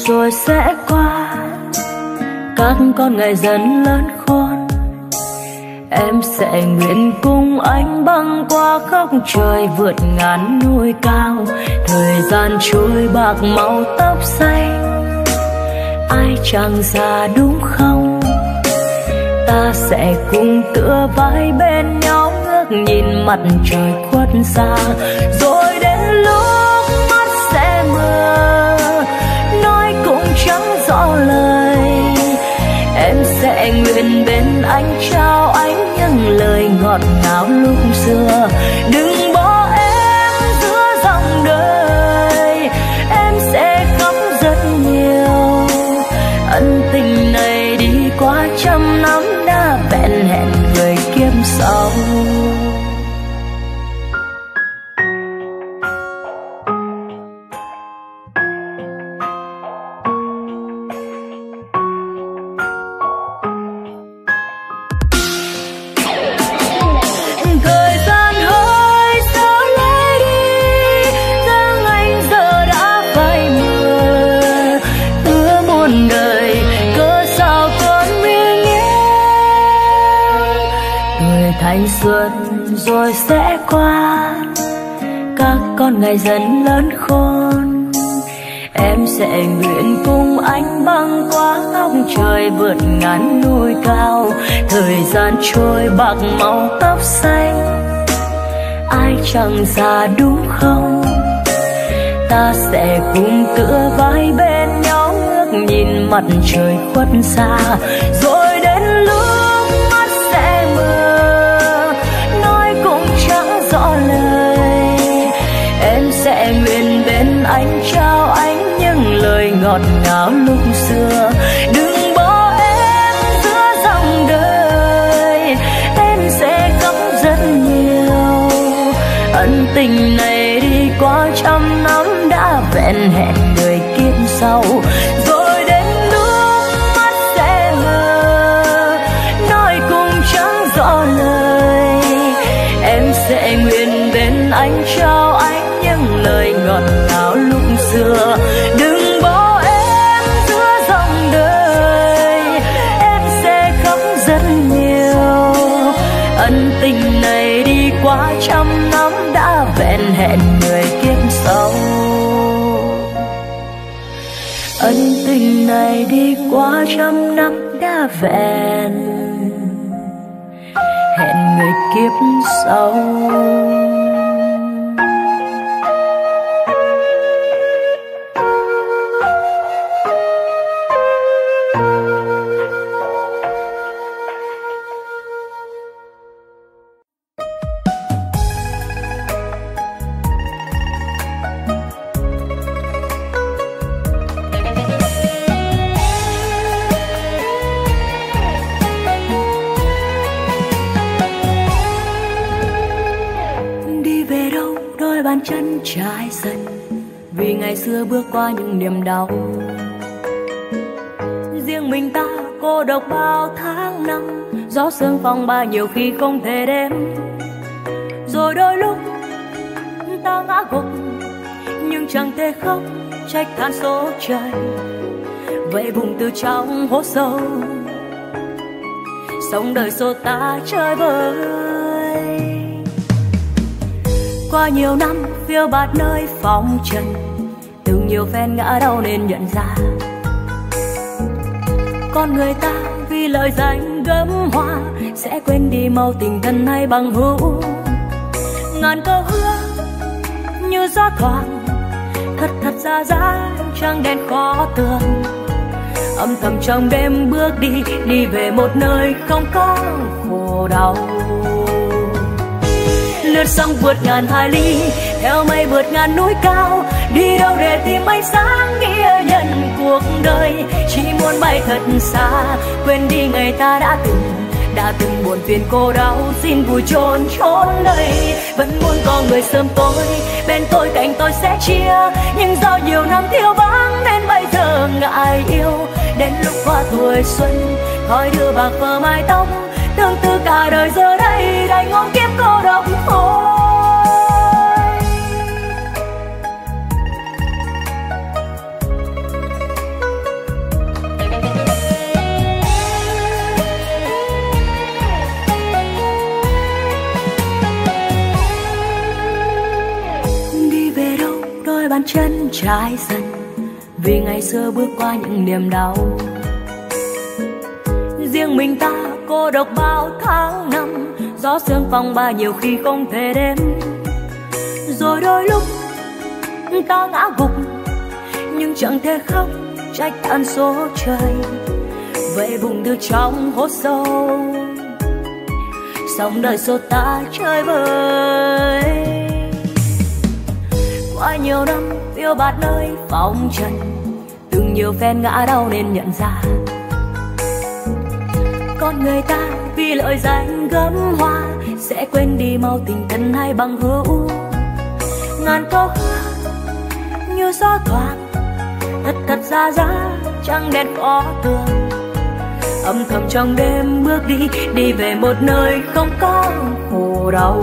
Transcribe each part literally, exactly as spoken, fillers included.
rồi sẽ qua, các con ngày dần lớn khôn. Em sẽ nguyện cùng anh băng qua khóc trời, vượt ngàn núi cao. Thời gian trôi bạc màu tóc xanh, ai chẳng già đúng không? Ta sẽ cùng tựa vai bên nhau, ngước nhìn mặt trời khuất xa. Rồi đến lúc mắt sẽ mờ, nói cũng chẳng rõ lời. Em sẽ nguyện bên anh trao anh những lời ngọt ngào lúc xưa. Đừng bỏ em giữa dòng đời, em sẽ khóc rất nhiều. Ân tình này đi qua trăm năm đã vẹn hẹn người kiếp sau. Thanh xuân rồi sẽ qua, các con ngày dần lớn khôn. Em sẽ nguyện cùng anh băng qua khóc trời, vượt ngàn núi cao. Thời gian trôi bạc màu tóc xanh, ai chẳng già đúng không? Ta sẽ cùng tựa vai bên nhau, ngước nhìn mặt trời khuất xa. Rồi đến lúc mắt sẽ mờ, nói cũng chẳng rõ lời. Em sẽ nguyện bên anh trao anh những lời ngọt ngào lúc xưa. Đừng bỏ em giữa dòng đời, em sẽ khóc rất nhiều. Ân tình này đi qua trăm năm đã vẹn hẹn người kiếp sau. Rồi đến lúc mắt sẽ mờ, nói cũng chẳng rõ lời. Em sẽ nguyện bên anh trao anh những lời ngọt ngào lúc xưa. Đừng bỏ em giữa dòng đời, em sẽ khóc rất nhiều. Ân tình này đi qua trăm năm đã vẹn hẹn người kiếp sau. Ân tình này đi qua trăm năm đã vẹn hẹn người kiếp sau. Chân trái dần vì ngày xưa bước qua những niềm đau. Riêng mình ta cô độc bao tháng năm, gió sương phong ba nhiều khi không thể đếm. Rồi đôi lúc ta ngã gục nhưng chẳng thể khóc trách than số trời. Vậy vùng từ trong hố sâu, sống đời xô ta chơi vơi. Qua nhiều năm phiêu bạt nơi phong trần, từng nhiều phen ngã đau nên nhận ra con người ta vì lợi danh gấm hoa sẽ quên đi màu tình thân hay bằng hữu. Ngàn câu hứa như gió thoảng, thật thật ra giá trăng đen khó tường. Âm thầm trong đêm bước đi, đi về một nơi không có khổ đau. Lướt sóng vượt ngàn hải ly, theo mây vượt ngàn núi cao. Đi đâu để tìm ánh sáng nghĩa nhân cuộc đời. Chỉ muốn bay thật xa, quên đi ngày ta đã từng đã từng buồn phiền cô đau. Xin vui chôn chốn đây, vẫn muốn có người sớm tối bên tôi, cạnh tôi sẽ chia. Nhưng do nhiều năm thiếu vắng nên bây giờ ngại yêu. Đến lúc qua tuổi xuân, khói đưa bạc phơ mái tóc. Tương tư cả đời giờ đây đành ôm kiếp cô độc thôi. chân trái dần, vì ngày xưa bước qua những niềm đau. Riêng mình ta cô độc bao tháng năm, gió sương phong ba nhiều khi không thể đếm. Rồi đôi lúc ta ngã gục, nhưng chẳng thể khóc trách ân số trời. Vậy vùng từ trong hố sâu, sống đời số ta chơi vơi. Qua nhiều năm phiêu bạt nơi phong trần, từng nhiều phen ngã đau nên nhận ra con người ta vì lợi danh gấm hoa sẽ quên đi mau tình thân hay bằng hữu. Ngàn câu hát như gió thoảng, thật thật ra ra trăng đen khó tường. Âm thầm trong đêm bước đi, đi về một nơi không có khổ đau.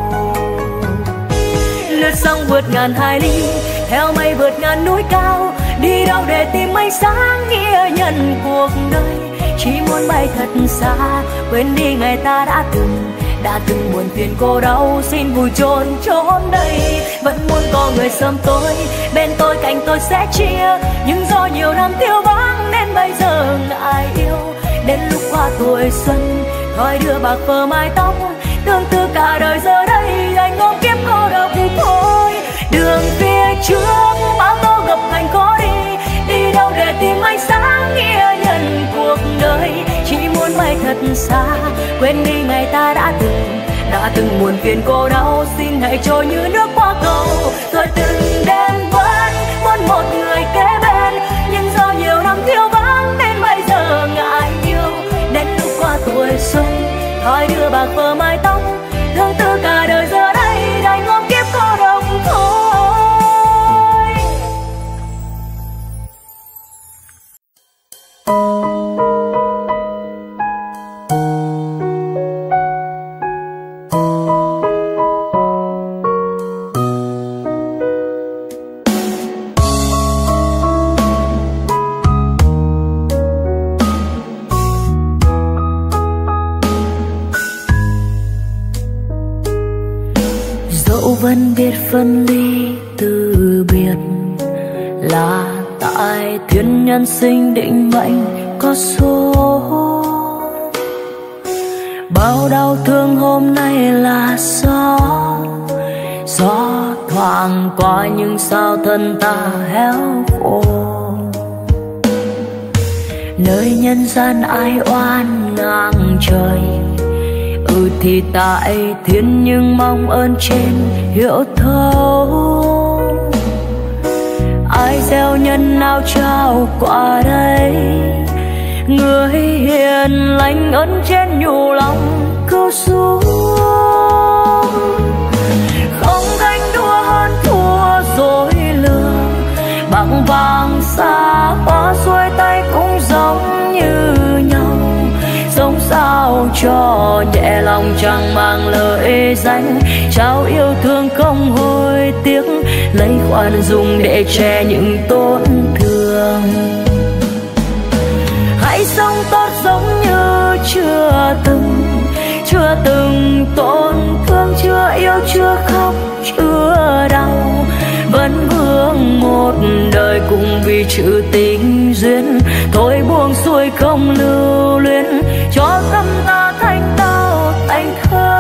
Lướt sông vượt ngàn hải ly, theo mây vượt ngàn núi cao, đi đâu để tìm ánh sáng nghĩa nhân cuộc đời. Chỉ muốn bay thật xa, quên đi ngày ta đã từng, đã từng buồn phiền cô đau, xin vùi chôn chốn đây. Vẫn muốn có người sớm tối, bên tôi cạnh tôi sẽ chia, nhưng do nhiều năm thiếu vắng nên bây giờ ngại yêu. Đến lúc qua tuổi xuân, thôi đưa bạc phơ mái tóc, tương tư cả đời giờ đây anh ôm kiếp cô độc thôi. Đường phía trước bao tố gập ghềnh khó đi, đi đâu để tìm ánh sáng nghĩa nhân cuộc đời. Chỉ muốn bay thật xa, quên đi ngày ta đã từng, đã từng buồn phiền cô đau, xin hãy trôi như nước qua cầu. Rồi từng đêm vẫn muốn một người kế bên, nhưng do nhiều năm thiếu vắng nên bây giờ ngại yêu. Đến lúc qua tuổi xuân, thôi đưa bạc phơ mái tóc, thương tư cả đời giờ đây đành ôm kiếp cô độc thôi. Vẫn biết phân ly từ biệt là tại thiên nhân sinh định mệnh có số. Bao đau thương hôm nay là gió, gió thoảng qua nhưng sao thân ta héo khô. Nơi nhân gian ai oan ngang trời, ừ thì tại thiên nhưng mong ơn trên hiểu thấu. Ai gieo nhân nào trao qua đây, người hiền lành ơn trên nhủ lòng cứu giúp. Không ganh đua hơn thua dối lừa, bằng vàng xa hoa xuôi tay cũng giống như nhau. Sống sao cho nhẹ lòng chẳng mang lợi danh, trao yêu thương không hối tiếc, lấy khoan dung để che những tổn thương. Hãy sống tốt giống như chưa từng, chưa từng tổn thương, chưa yêu, chưa khóc, chưa đau. Vẫn vương một đời cùng vì chữ tình duyên, thôi buông xuôi không lưu luyến, cho tâm ta thanh tao thành thơi.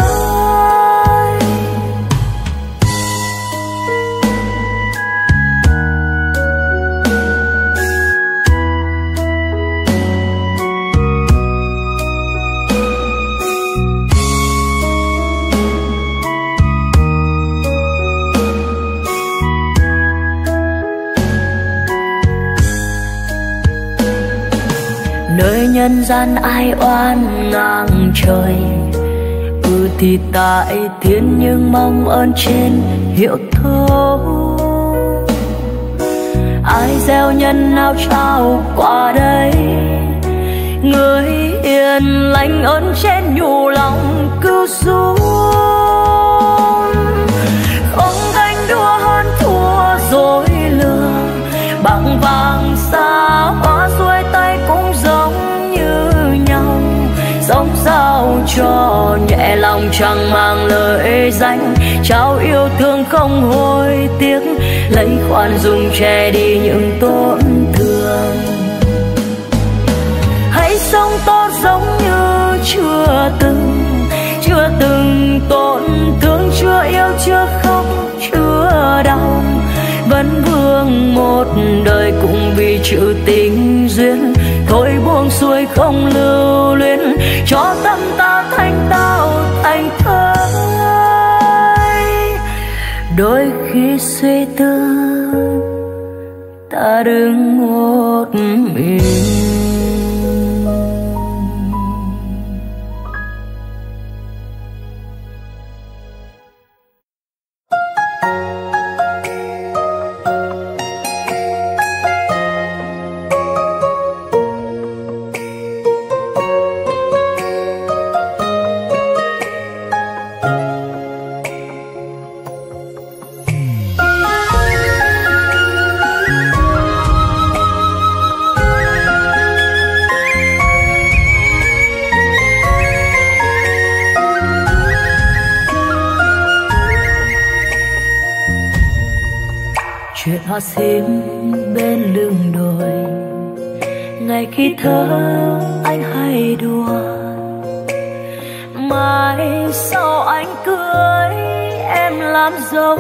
Nơi nhân gian ai oan ngang trời, ừ thì tại thiên nhưng mong ơn trên hiểu thấu. Ai gieo nhân nào trao qua đây, người hiền lành ơn trên nhủ lòng cứu giúp. Không ganh đua hơn thua dối lừa, bằng vàng xa hoa xuôi tay cũng giống như nhau. Sống sao cho nhẹ lòng chẳng mang lời danh, trao yêu thương không hối tiếc, lấy khoan dung che đi những tổn thương. Hãy sống tốt giống như chưa từng, chưa từng tổn thương, chưa yêu, chưa khóc, chưa đau, vẫn vương một đời cũng vì chữ tình duyên. Thôi buông xuôi không lưu luyến, cho tâm ta thanh tao thành thơi. Đôi khi suy tư ta đứng một mình, chuyện hoa sim bên lưng đồi. Ngày khi thơ anh hay đùa, mai sau anh cưới em làm dâu.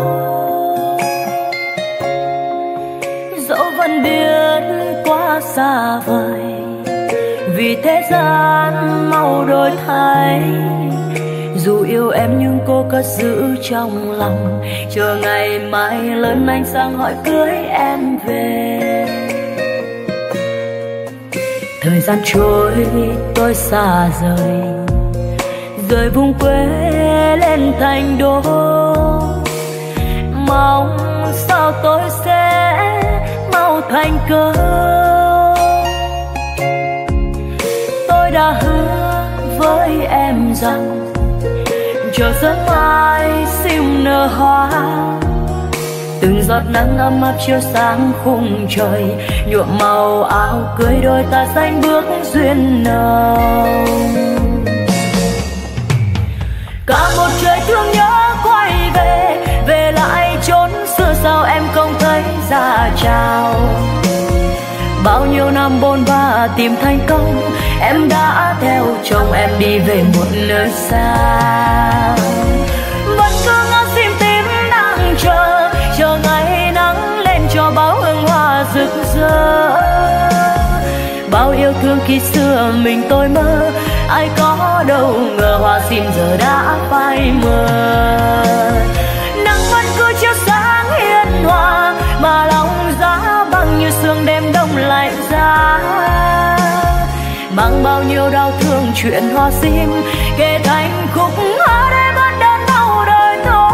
Dẫu vẫn biết quá xa vời, vì thế gian mau đổi thay. Dù yêu em nhưng cô cất giữ trong lòng, chờ ngày mai lớn anh sang hỏi cưới em về. Thời gian trôi tôi xa rời, rời vùng quê lên thành đô. Mong sao tôi sẽ mau thành công. Tôi đã hứa với em rằng chờ sớm mai sim nở hoa, từng giọt nắng ấm áp chiếu sáng khung trời, nhuộm màu áo cưới đôi ta xanh bước duyên nồng. Cả một trời thương nhớ quay về, về lại chốn xưa sao em không thấy ra chào. Bao nhiêu năm bôn ba tìm thành công, em đã theo chồng em đi về một nơi xa. Vẫn cứ ngỡ sim tím đang chờ, chờ ngày nắng lên cho bao hương hoa rực rỡ. Bao yêu thương khi xưa mình tôi mơ, ai có đâu ngờ hoa sim giờ đã phai mờ. Nắng vẫn cứ chiếu sáng hiền hòa, mà lòng giá băng như sương đêm đông lạnh giá. Mang bao nhiêu đau thương chuyện hoa sim, kể thành khúc hát để vẫn đến đầu đời thôi.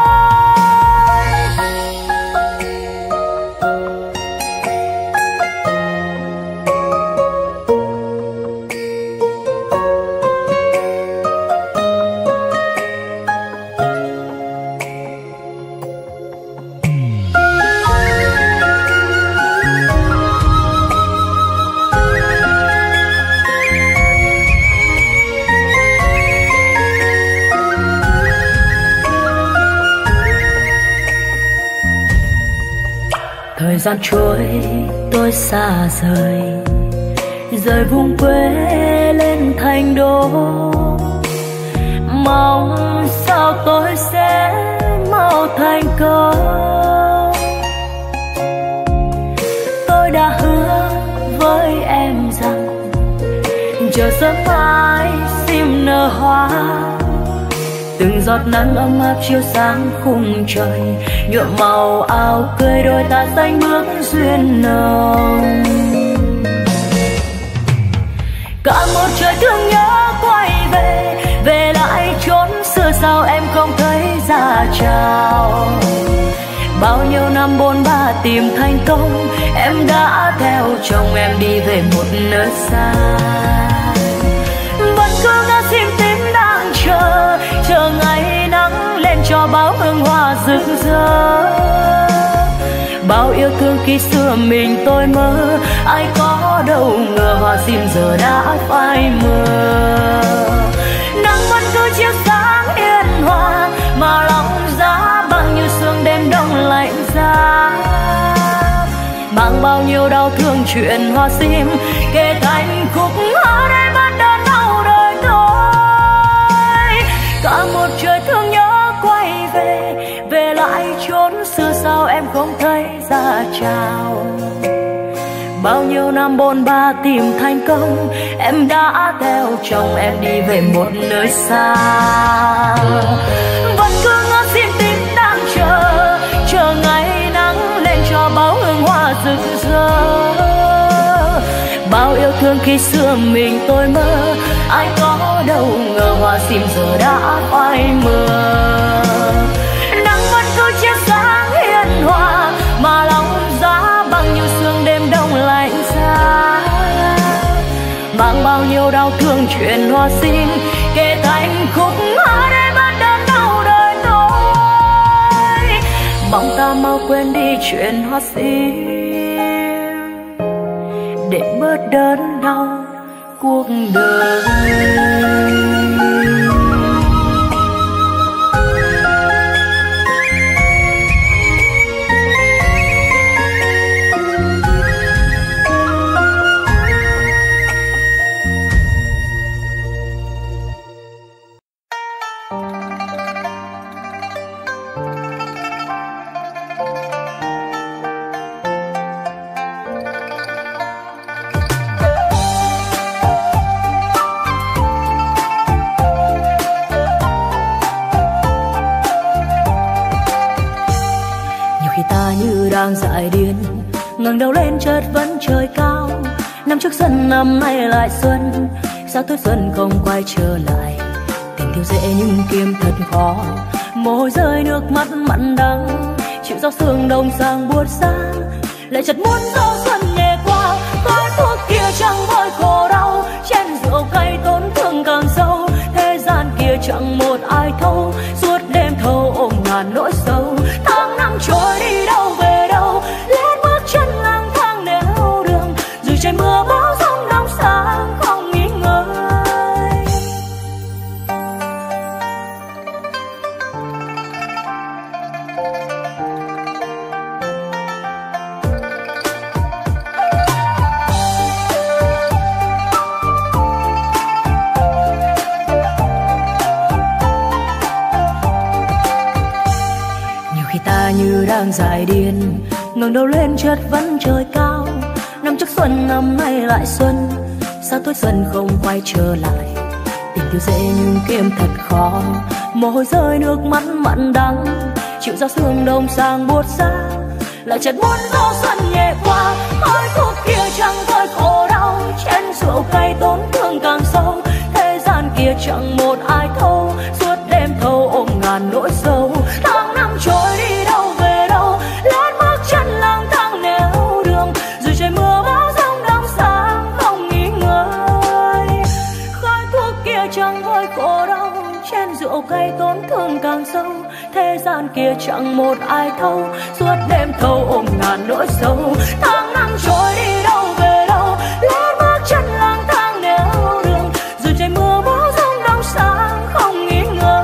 Thời gian trôi tôi xa rời, rời vùng quê lên thành đô. Mong sao tôi sẽ mau thành công. Tôi đã hứa với em rằng chờ sớm mai sim nở hoa, từng giọt nắng ấm áp chiếu sáng khung trời, nhuộm màu áo cưới đôi ta xanh bước duyên nồng. Cả một trời thương nhớ quay về, về lại chốn xưa sao em không thấy ra chào. Bao nhiêu năm bôn ba tìm thành công, em đã theo chồng em đi về một nơi xa. Vẫn cứ ngỡ sim tím đang chờ, chờ ngày nắng lên cho bao hương hoa rực rỡ. Bao yêu thương khi xưa mình tôi mơ, ai có đâu ngờ hoa sim giờ đã phai mờ. chuyện hoa sim, kể thành khúc hát em vẫn đơn đau đời thôi. Cả một trời thương nhớ quay về, về lại chốn xưa sao em không thấy ra chào. Bao nhiêu năm bôn ba tìm thành công, em đã theo chồng em đi về một nơi xa. Vẫn cứ ngỡ xin tim đang chờ, chờ ngày nắng lên cho bao hương hoa rực rỡ. Bao yêu thương khi xưa mình tôi mơ, ai có đâu ngờ hoa sim giờ đã phai mờ. Nắng vẫn cứ chiếu sáng hiền hòa, mà lòng giá bằng như sương đêm đông lạnh giá. Mang bao nhiêu đau thương chuyện hoa sim, kể thành khúc hát em vẫn đơn đau đời tôi. Mong ta mau quên đi chuyện hoa sim, để bớt đớn đau cuộc đời. Đang dại điên ngẩng đầu lên chợt vẫn trời cao. Năm trước xuân năm nay lại xuân, sao tuổi xuân không quay trở lại. Tình yêu dễ nhưng kiếm thật khó, mồ hôi rơi nước mắt mặn đắng. Chịu gió sương đông sang buốt giá, lại chợt muốn gió xuân nhẹ qua. Gói thuốc kia chẳng vơi khổ đau, chén rượu cay tổn thương càng sâu. Thế gian kia chẳng một ai thấu, suốt đêm thâu ôm ngàn nỗi sâu. Tháng năm trôi đi đâu về đâu, lết bước chân lang thang nẻo đường. Dù trời mưa bão giông nóng sáng không nghỉ ngơi. Nhiều khi ta như đang dại điên, ngẩng đầu lên chợt vẫn trời cao. Năm trước xuân năm nay lại xuân, sao tuổi xuân không quay trở lại. Tình yêu dễ nhưng kiếm thật khó, mồ hôi rơi nước mắt mặn đắng. Chịu gió sương đông sang buốt giá, lại chợt muốn gió xuân nhẹ qua. Khói thuốc kia chẳng vơi khổ đau, chén rượu cay tổn thương càng sâu. Thế gian kia chẳng một ai thấu, suốt đêm thâu ôm ngàn nỗi sâu. Tháng năm trôi đi đâu về đâu, lết bước chân lang thang nẻo đường. Dù trời mưa bão giông đông sáng không nghỉ ngơi. Khói thuốc kia chẳng vơi khổ đau, chén rượu cay tổn thương càng sâu. Thế gian kia chẳng một ai thấu, suốt đêm thâu ôm ngàn nỗi sâu. Tháng năm trôi đi đâu về đâu, lết bước chân lang thang nẻo đường. Dù trời mưa bão giông đông sáng không nghỉ ngơi.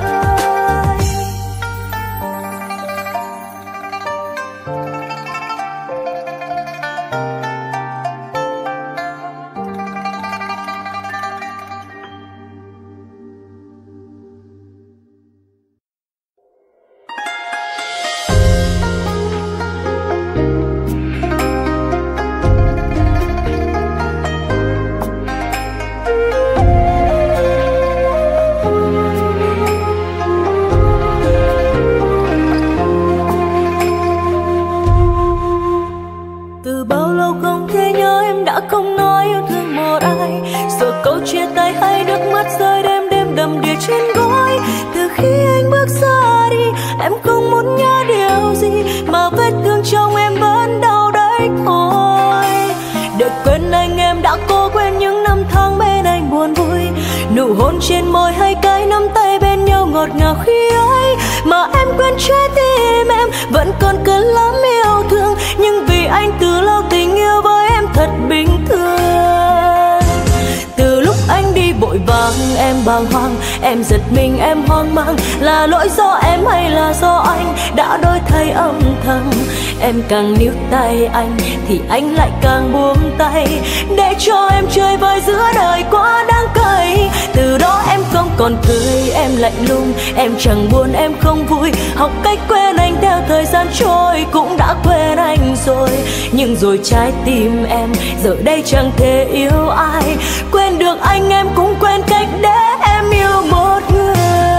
Từ bao lâu không thể nhớ em đã không nói yêu thương một ai. Sợ câu chia tay hay nước mắt rơi đêm đêm đầm đìa trên gối. Từ khi anh bước ra đi, em không muốn nhớ điều gì, mà vết thương trong em vẫn đau đấy thôi. Để quên anh em đã cố quên những năm tháng bên anh buồn vui. Nụ hôn trên môi hay cái nắm tay bên nhau ngọt ngào khi ấy. Mà em quên trái tim em vẫn còn cơn lắm yêu thương. Nhưng vì anh từ lâu tình yêu với em thật bình thường. Từ lúc anh đi vội vàng em bàng hoàng, em giật mình em hoang mang. Là lỗi do em hay là do anh đã đổi thay âm thầm. em càng níu tay anh thì anh lại càng buông tay, để cho em chơi vơi giữa đời quá đáng cay. Từ đó em không còn cười, em lạnh lùng, em chẳng buồn, em không vui. Học cách quên anh theo thời gian trôi, cũng đã quên anh rồi. Nhưng rồi trái tim em giờ đây chẳng thể yêu ai. Quên được anh em cũng quên cách để em yêu một người.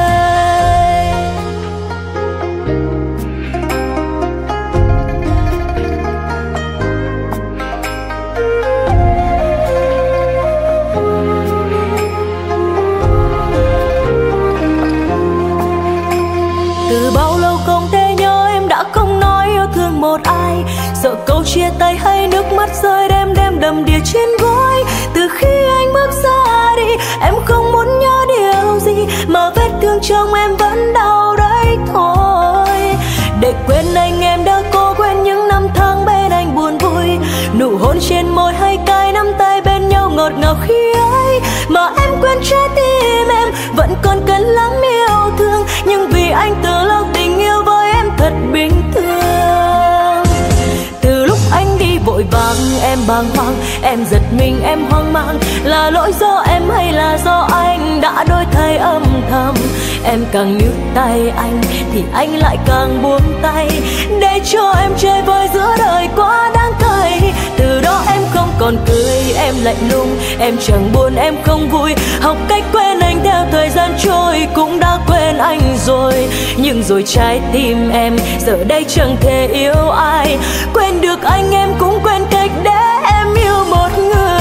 Từ bao lâu không thể nhớ, em đã không nói yêu thương một ai. Sợ câu chia tay hay nước mắt rơi đêm đêm đầm đìa trên gối. Từ khi anh bước ra đi, em không muốn nhớ điều gì, mà vết thương trong em vẫn đau đấy thôi. Để quên anh em đã cố quên những năm tháng bên anh buồn vui. Nụ hôn trên môi hay cái nắm tay bên nhau ngọt ngào khi ấy. Mà em quên trái tim em vẫn còn cần lắm yêu thương. Nhưng vì anh từ lâu tình yêu với em thật bình thường. Từ lúc anh đi vội vàng em bàng hoàng, em giật mình em hoang mang. Là lỗi do em hay là do anh đã đổi thay âm thầm. Em càng níu tay anh thì anh lại càng buông tay, để cho em chơi vơi giữa đời quá đáng cay. Từ đó em không còn cười, em lạnh lùng, em chẳng buồn, em không vui. Học cách quên anh theo thời gian trôi, cũng đã quên anh rồi. Nhưng rồi trái tim em giờ đây chẳng thể yêu ai. Quên được anh em cũng quên cách để em yêu một người.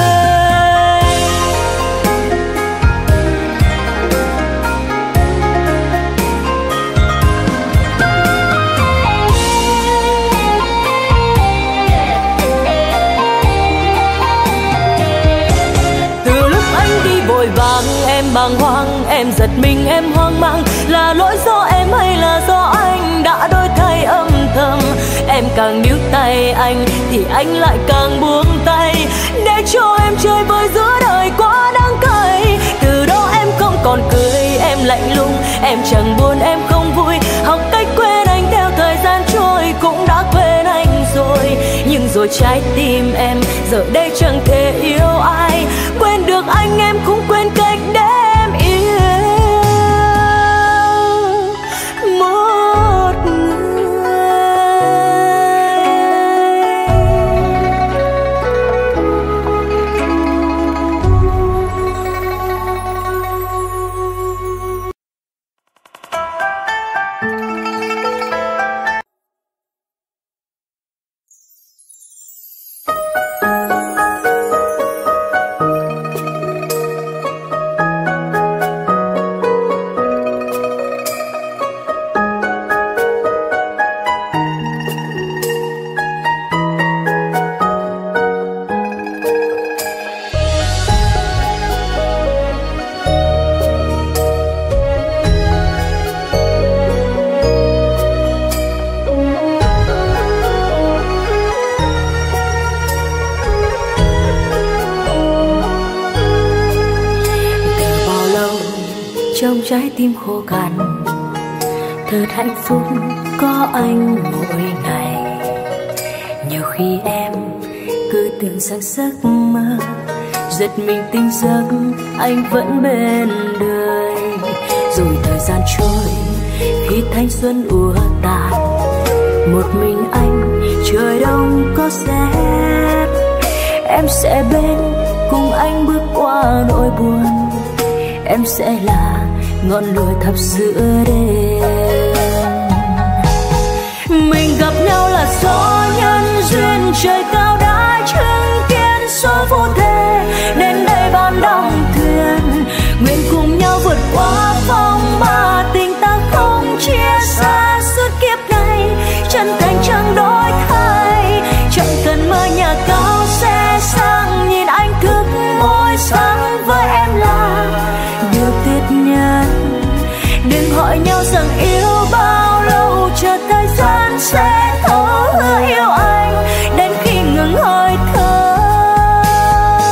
Vội vàng em bàng hoàng, em giật mình em hoang mang. Là lỗi do em hay là do anh đã đổi thay âm thầm. Em càng níu tay anh thì anh lại càng buông tay, để cho em chơi vơi giữa đời quá đáng cay. Từ đó em không còn cười, em lạnh lùng, em chẳng buồn, em không vui. Học cách quên anh theo thời gian trôi, cũng đã quên anh rồi. Nhưng rồi trái tim em giờ đây chẳng thể yêu ai. Quên được anh em cũng quên cách để em yêu một người. Trong trái tim khô cằn thật hạnh phúc có anh mỗi ngày. Nhiều khi em cứ tưởng rằng giấc mơ, giật mình tỉnh giấc anh vẫn bên đời. Rồi thời gian trôi khi thanh xuân úa tàn, một mình anh trời đông có rét. Em sẽ bên cùng anh bước qua nỗi buồn, em sẽ là ngọn lửa thắp giữa đêm. Mình gặp nhau là do nhân duyên, trời cao đã chứng kiến số phù thế. Đến đây ban đong thuyền, nguyện cùng nhau vượt qua phong ba. Tình ta không chia xa suốt kiếp này, chân thành chẳng đổi thay. Chẳng cần mơ nhà cao xe sang, nhìn anh thức mỗi sáng với em là điều tuyệt nhất. Đừng hỏi nhau rằng yêu bao lâu, chờ thời gian sẽ thấu hứa yêu anh đến khi ngừng hơi thở.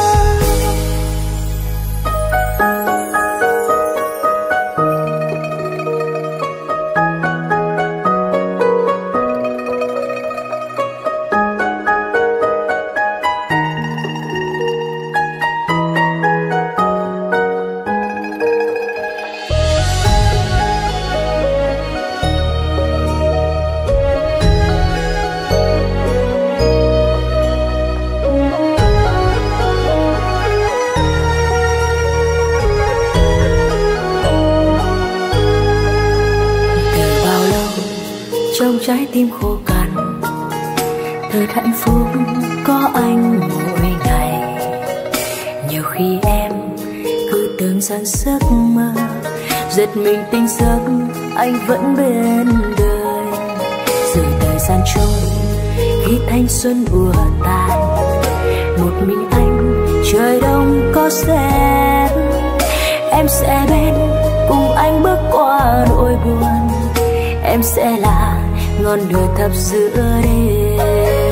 trái tim khô cằn. Thật hạnh phúc có anh mỗi ngày. Nhiều khi em cứ tưởng rằng giấc mơ, giật mình tỉnh giấc anh vẫn bên đời. Rồi thời gian trôi khi thanh xuân ùa tàn, một mình anh trời đông có rét. Em sẽ bên cùng anh bước qua nỗi buồn. Em sẽ là ngọn lửa thắp giữa đêm.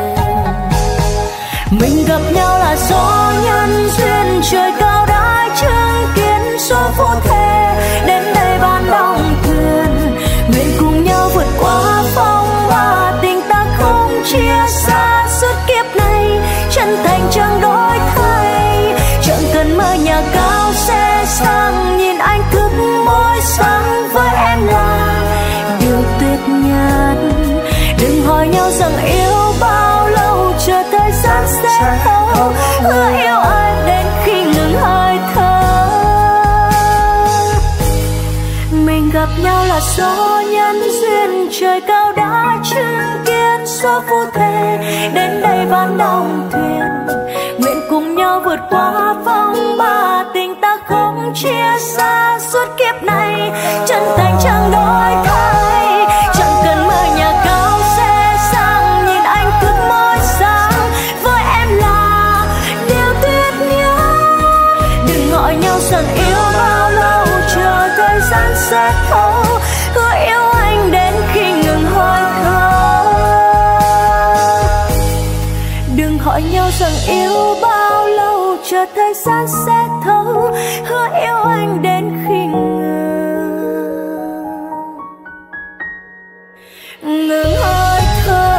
Mình gặp nhau là do nhân duyên, trời cao đã chứng kiến số phút thề đến đây ban đong thuyền. Nguyện cùng nhau vượt qua phong ba, tình ta không chia xa suốt kiếp này, chân thành chẳng đổi thay. Chẳng cần mơ nhà cao xe sang, nhìn anh thức mỗi sáng với em là điều tuyệt nhất. Đừng hỏi nhau rằng yêu bao lâu, chờ thời gian sẽ thấu. Hứa yêu anh đến khi ngừng hơi thở. Mình gặp nhau là do nhân duyên, trời cao đã chứng kiến số phút thề đến đây ván đong thuyền. Nguyện cùng nhau vượt qua phong ba, tình ta không chia xa suốt kiếp này, chân thành chẳng đổi thay. Chẳng cần mơ nhà cao xe sang, nhìn anh thức mỗi sáng với em là điều tuyệt nhất. Đừng gọi nhau rằng yêu bao lâu, chờ thời gian sẽ thấu. Hứa yêu anh đến khi ngừng hơi thở. Đừng hỏi nhau rằng yêu bao lâu, chờ thời gian sẽ thấu. Hứa yêu anh đến khi ngừng ngừng hơi thở.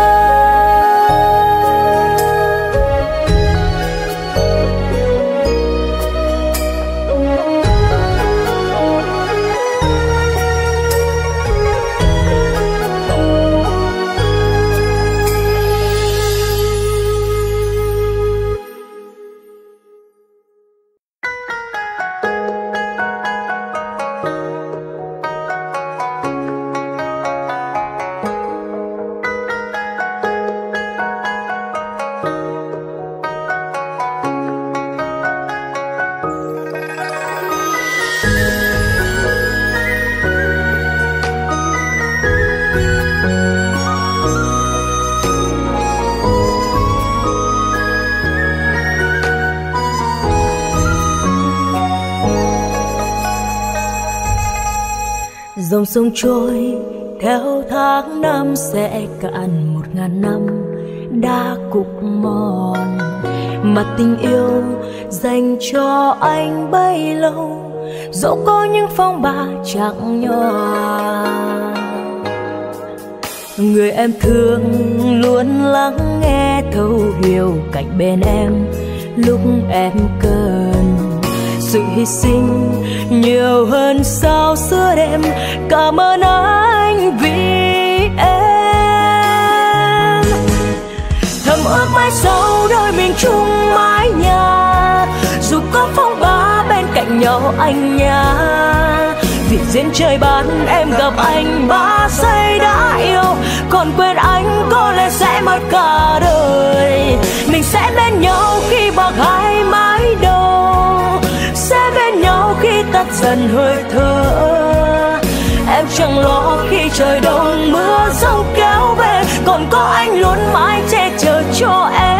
Dòng sông trôi theo tháng năm sẽ cạn một ngàn năm đã cục mòn, mà tình yêu dành cho anh bấy lâu dẫu có những phong ba chẳng nhòa. Người em thương luôn lắng nghe thấu hiểu cạnh bên em lúc em cần. Sự hy sinh nhiều hơn sao xưa đêm, cảm ơn anh vì em. Thầm ước mãi sau đôi mình chung mái nhà, dù có phong ba bên cạnh nhau anh nha. Vì duyên trời ban em gặp anh ba giây đã yêu, còn quên anh có lẽ sẽ mất cả đời. Mình sẽ bên nhau khi bạc hai mái đầu, sẽ bên nhau khi tắt dần hơi thở. Em chẳng lo khi trời đông mưa giông kéo về, còn có anh luôn mãi che chở cho em.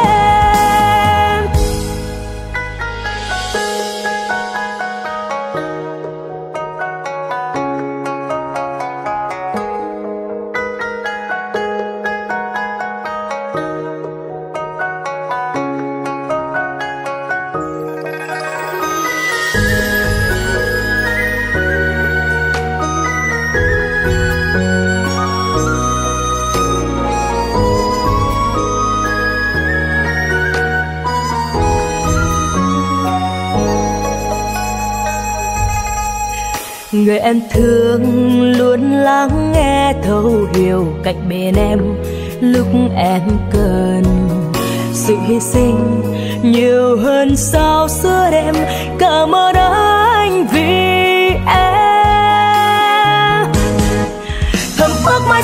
Người em thương luôn lắng nghe thấu hiểu cạnh bên em lúc em cần. Sự hy sinh nhiều hơn sao xưa đêm, cảm ơn anh vì em. Thầm ước mãi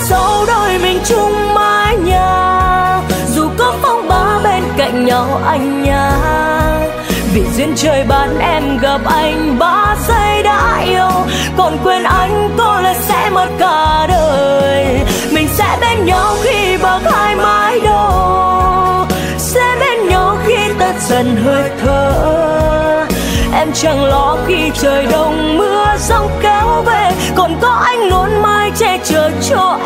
duyên trời ban em gặp anh ba giây đã yêu, còn quên anh có lẽ sẽ mất cả đời. Mình sẽ bên nhau khi bạc hai mái đầu, sẽ bên nhau khi tắt dần hơi thở. Em chẳng lo khi trời đông mưa giông kéo về, còn có anh luôn mãi che chở cho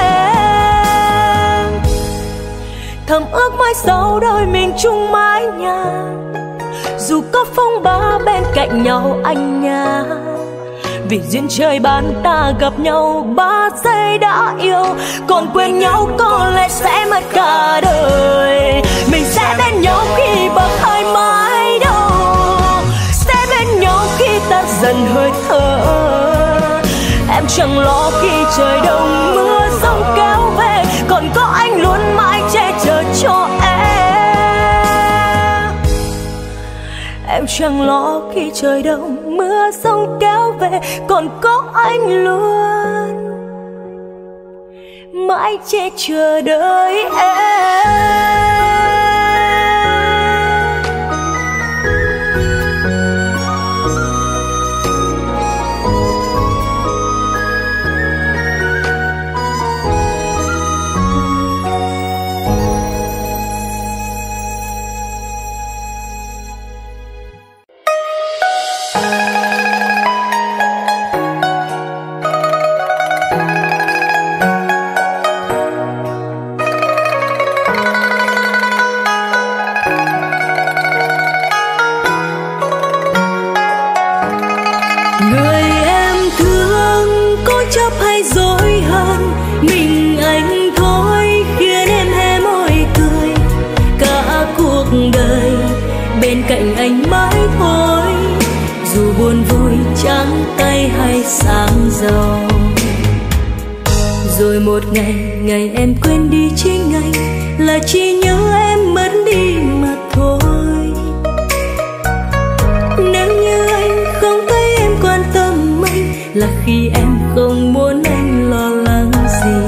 em. Thầm ước mãi sau đời mình chung mái nhà, dù có phong ba bên cạnh nhau anh nha. Vì duyên trời ban ta gặp nhau ba giây đã yêu, còn quên nhau có lẽ sẽ mất cả đời. Mình sẽ bên nhau khi bạc hai mái đầu, sẽ bên nhau khi ta dần hơi thở. Em chẳng lo khi trời đông mưa giông kéo về, còn có anh luôn mãi che chở cho em. Em chẳng lo khi trời đông mưa giông kéo về, còn có anh luôn mãi che chở đợi em. Cạnh anh mãi thôi, dù buồn vui trắng tay hay sáng giàu. Rồi một ngày, ngày em quên đi chính anh, là chỉ nhớ em mất đi mà thôi. Nếu như anh không thấy em quan tâm anh, là khi em không muốn anh lo lắng gì.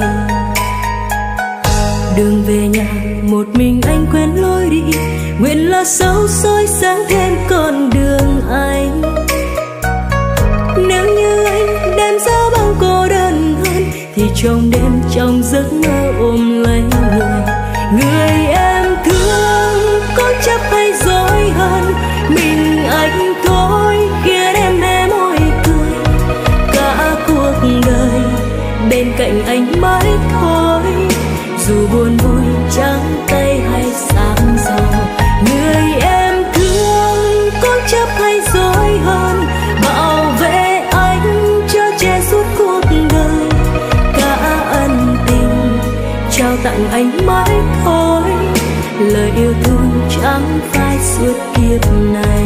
Đường về nhà một mình anh quên lối đi, nguyện là sâu soi sáng thêm con đường anh. Nếu như anh đem ra bao cô đơn hơn, thì trong đêm trong giấc mơ ôm lấy người. Người em thương có chấp hay dối hơn, mình anh thôi khiến em hé môi cười. Cả cuộc đời bên cạnh anh mãi thôi, dù buồn vui trắng tay hay sáng giàu. Người em thương có chấp hay dối hơn, bảo vệ anh cho che suốt cuộc đời. Cả ân tình trao tặng anh mãi thôi, lời yêu thương chẳng phai suốt kiếp này.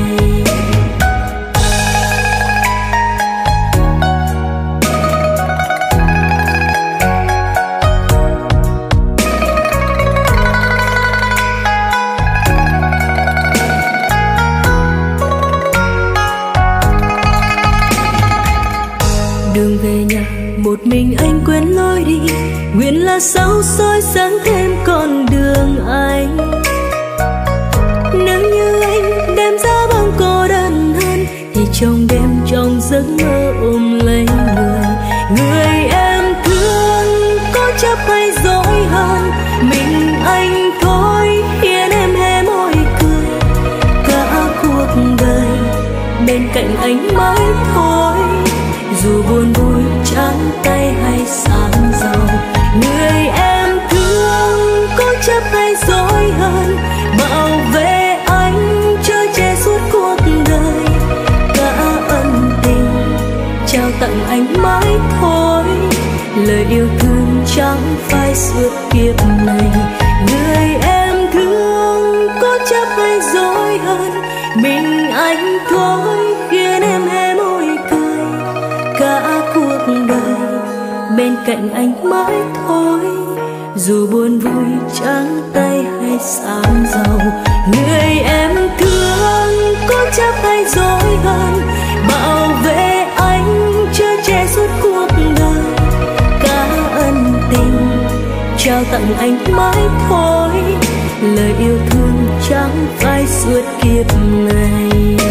Đường về nhà một mình anh quên lối đi, nguyện là sao soi sáng thêm con đường anh. Nếu như anh đem ra bao cô đơn hơn, thì trong đêm trong giấc mơ ôm lấy người. Người em thương có chấp hay dối hơn, mình anh thôi khiến em hé môi cười. Cả cuộc đời bên cạnh anh mãi thôi, dù buồn vui trắng tay hay sáng giàu. Người em thương có chấp hay dối hơn, bảo vệ anh cho che suốt cuộc đời. Cả ân tình trao tặng anh mãi thôi, lời yêu thương chẳng phai suốt kiếp này. Người em thương có chấp hay dối hơn, mình anh thôi khiến em hé môi cười. Cả cuộc đời bên cạnh anh mãi thôi, dù buồn vui trắng tay hay sáng giàu. Người em thương có chấp hay dối hơn, bảo vệ anh cho che suốt cuộc đời. Cả ân tình trao tặng anh mãi thôi, lời yêu thương chẳng phai suốt kiếp này.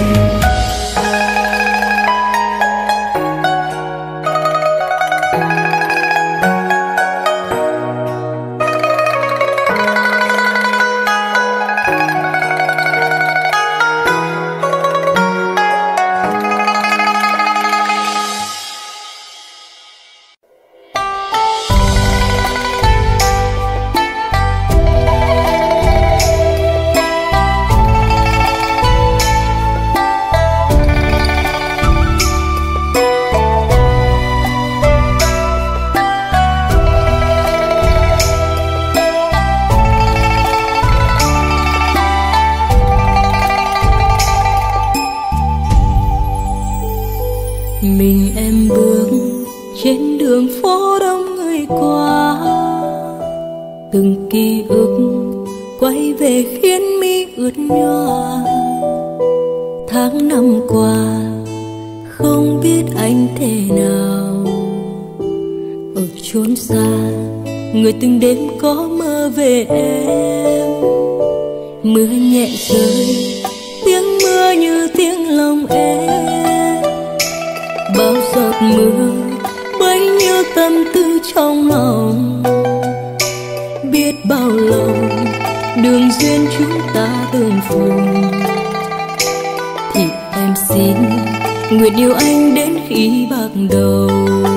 Mình em bước trên đường phố đông người qua, từng ký ức quay về khiến mi ướt nhòa. Tháng năm qua không biết anh thế nào, ở chốn xa người từng đêm có mơ về em. Mưa nhẹ rơi, tiếng mưa như tiếng lòng em. Bao giọt mưa bấy nhiêu tâm tư trong lòng, biết bao lâu đường duyên chúng ta tương phùng. Thì em xin nguyện yêu anh đến khi bạc đầu.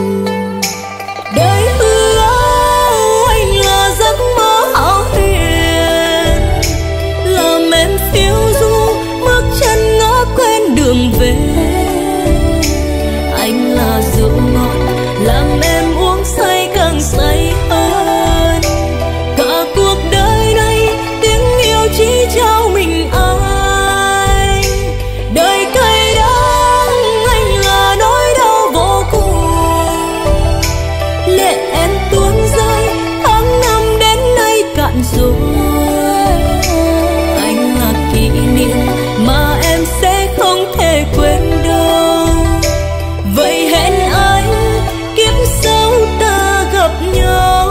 Đời hư áo anh là giấc mơ hão huyền, làm em phiêu du bước chân ngỡ quên đường về. Anh là rượu ngọt làm em uống say càng say hơn. Cả cuộc đời này tiếng yêu chỉ trao mình anh. Đời cay đắng anh là nỗi đau vô cùng, lệ em tuôn rơi tháng năm đến nay cạn rồi. Anh là kỷ niệm mà em sẽ không thể quên đâu. Vậy hẹn anh kiếp sau ta gặp nhau.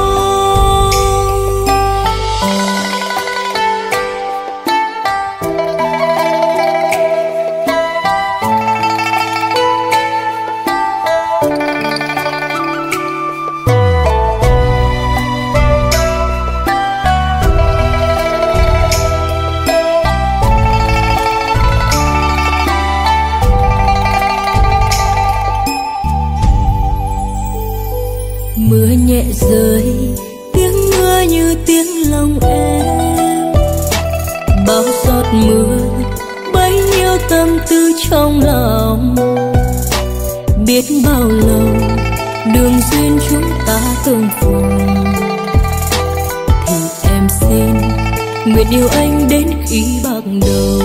Mưa nhẹ rơi, tiếng mưa như tiếng lòng em. Bao giọt mưa bấy nhiêu tâm tư trong lòng, biết bao lâu đường duyên chúng ta tương phùng. Thì em xin nguyện yêu anh đến khi bạc đầu.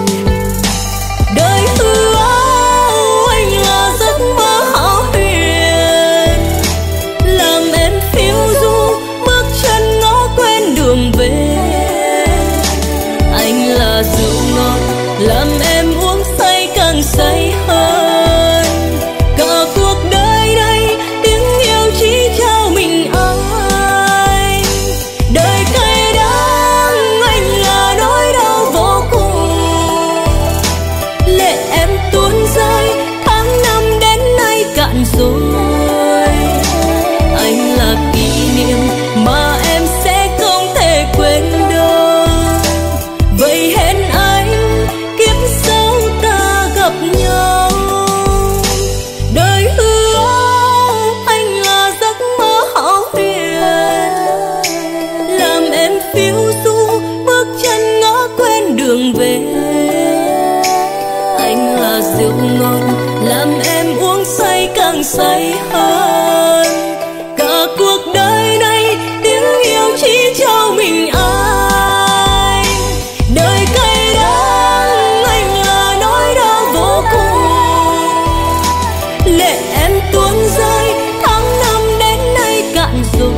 Đời hư áo anh là giấc mơ hão huyền, làm em phiêu du bước chân ngó quên đường về. Anh là rượu ngọt làm em uống say càng say hơn. Cả cuộc đời đây tiếng yêu chỉ trao mình anh. Đời cay đắng anh là nỗi đau vô cùng, lệ em tuôn rơi tháng năm đến nay cạn rồi. Anh là kỷ niệm mà em sẽ không thể quên đâu. Vậy hẹn anh kiếp sau ta gặp nhau. Đời hư áo anh là giấc mơ hão huyền, làm em phiêu du bước chân ngỡ quên đường về. Anh là rượu ngọt làm em uống say càng say hơn. Cả cuộc đời này tiếng yêu chỉ trao mình anh. Đời cay đắng anh là nỗi đau vô cùng, lệ em tuôn rơi tháng năm đến nay cạn rồi.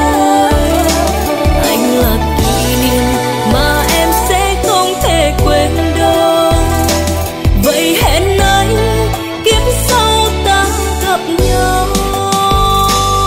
Anh là kỷ niệm mà em sẽ không thể quên đâu. Vậy hẹn anh kiếp sau ta gặp nhau.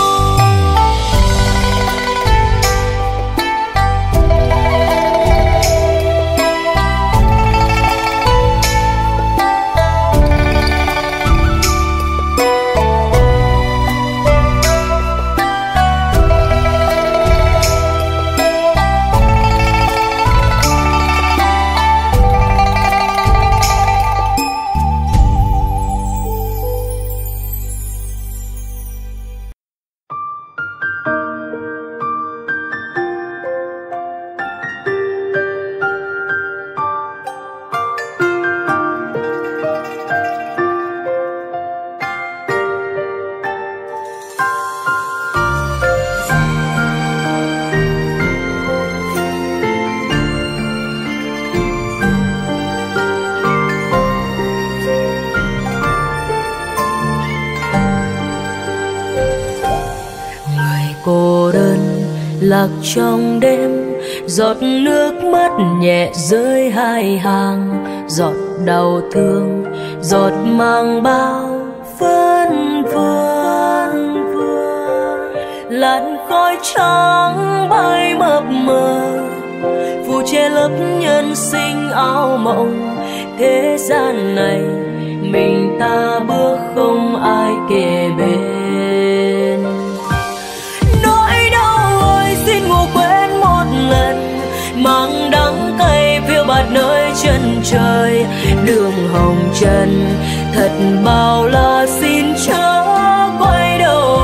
lạc trong đêm, giọt nước mắt nhẹ rơi hai hàng, giọt đau thương, giọt mang bao phân vương. Làn khói trắng bay mập mờ, phủ che lớp nhân sinh áo mộng. Thế gian này mình ta bước không ai kề bên. Nỗi đau ơi xin ngủ quên một lần, mang đắng cay phiêu bạt nơi chân trời. Đường hồng trần thật bao la, xin chớ quay đầu.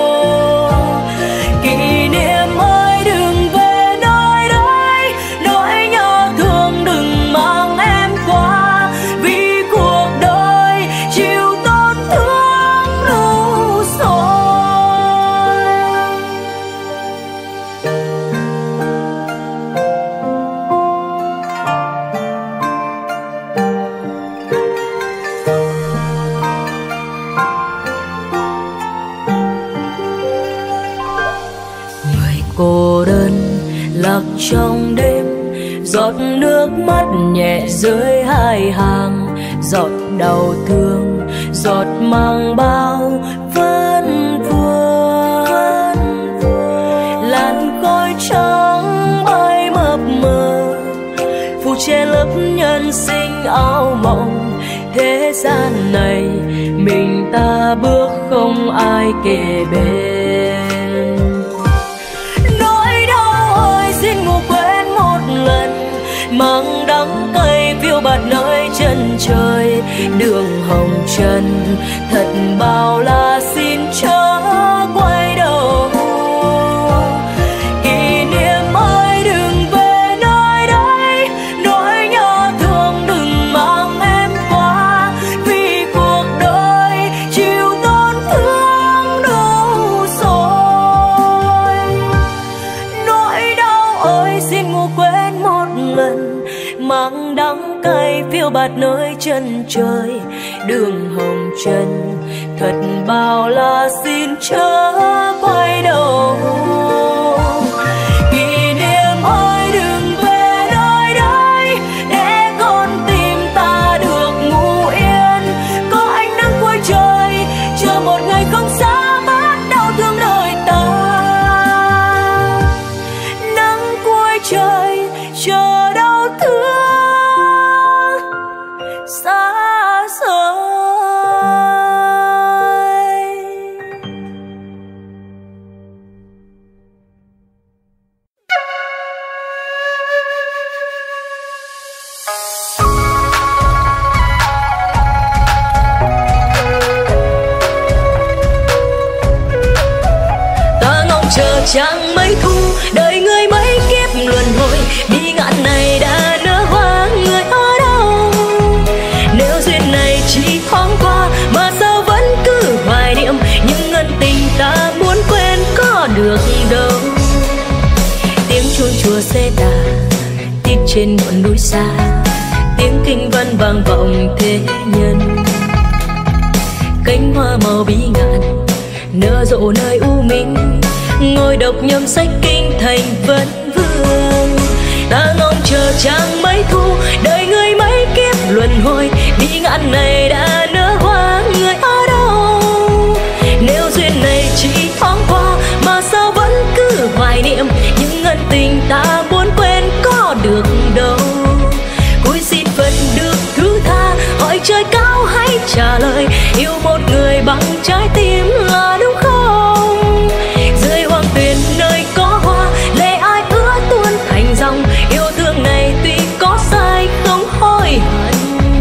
Kỷ niệm ơi đừng về nơi đây, nỗi nhớ thương đừng mang em qua, vì cuộc đời chịu tổn thương đủ rồi. Người cô đơn lạc trong đêm, giọt nước mắt nhẹ rơi hai hàng, giọt đau thương, giọt mang bao phân vương. Làn khói trắng bay mập mờ, phủ che lớp nhân sinh áo mộng. Thế gian này mình ta bước không ai kề bên. Nỗi đau ơi xin ngủ quên một lần, mang đắng cay phiêu bạt nơi chân trời. Đường hồng trần thật bao la, xin chớ quay đầu. Kỷ niệm ơi đừng về nơi đây, nỗi nhớ thương đừng mang em qua, vì cuộc đời chịu tổn thương đủ rồi. Nỗi đau ơi xin ngủ quên một lần, mang đắng cay phiêu bạt nơi chân trời. Đường hồng trần thật bao la, xin chớ quay đầu. Kỷ niệm ơi đừng về nơi đây, để con tim ta được ngủ yên. Có ánh nắng cuối trời, chờ một ngày không xa bát đau thương đời ta. Nắng cuối trời chờ đau thương xa xôi. Ta ngóng chờ chẳng mấy thu, đời người mấy kiếp luân hồi. Bi ngạn này đã nở hoa, người ở đâu? Nếu duyên này chỉ thoáng qua, mà sao vẫn cứ hoài niệm những ân tình ta muốn quên có được đâu. Tiếng chuông chùa xe tà tít trên ngọn núi xa, tiếng kinh văn vang vọng thế nhân. Cánh hoa màu bí ngạn nở rộ nơi u minh, ngồi đọc nhâm sách kinh thành vẫn vương. Ta ngóng chờ chẳng mấy thu, đời người mấy kiếp luân hồi. Bi ngạn này đã nở hoa, người ở đâu? Nếu duyên này chỉ thoáng qua, mà sao vẫn cứ hoài niệm những ân tình ta muốn quên có được đâu. Cúi xin Phật được thứ tha, hỏi trời cao hãy trả lời. Yêu một người bằng trái tim là đúng không? Dưới hoàng tuyền nơi có hoa, lệ ai ứa tuôn thành dòng. Yêu thương này tuy có sai không hối hận.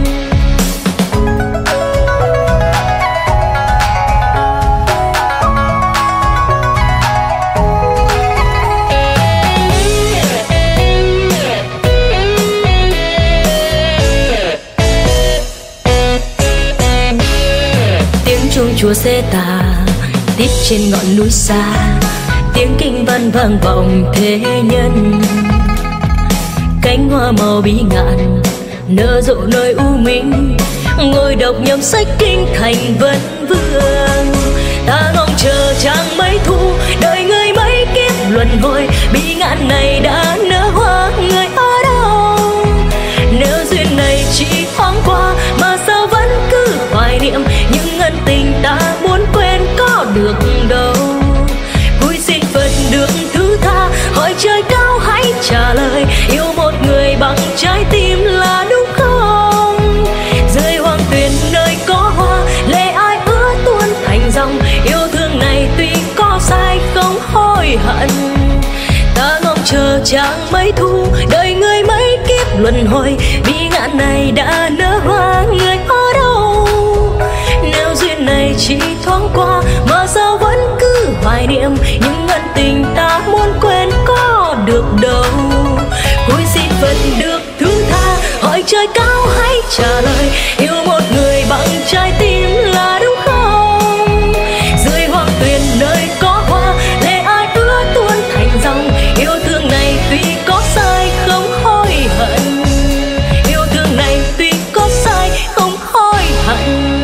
Chuông chùa xe tà tít trên ngọn núi xa, tiếng kinh văn vang vọng thế nhân. Cánh hoa màu bí ngạn nở rộ nơi u minh, ngồi đọc nhâm sách kinh thành vẫn vương. Ta ngóng chờ chẳng mấy thu, đời người mấy kiếp luân hồi. Bị ngạn này đã nở hoa, người ở đâu? Nếu duyên này chỉ thoáng qua mà sao vẫn cứ hoài niệm, những ân tình ta muốn quên có được đâu. Vui xin Phật được thứ tha, hỏi trời cao hãy trả lời, yêu một người bằng trái tim là đúng không? Dưới hoang tuyền nơi có hoa, lệ ai ứa tuôn thành dòng, yêu thương này tuy có sai không hối hận. Ta ngóng chờ chàng mấy thu, đời người mấy kiếp luân hồi, bị ngạn này đã nở hoa, người ở đâu? Nếu duyên này chỉ thoáng qua mà sao vẫn cứ hoài niệm, những ân tình ta muốn quên có được đâu. Cúi xin Phật được thứ tha, hỏi trời cao hãy trả lời, yêu một người bằng trái tim là đúng không? Dưới hoang tuyền nơi có hoa, lệ ai ứa tuôn thành dòng, yêu thương này tuy có sai không hối hận, yêu thương này tuy có sai không hối hận.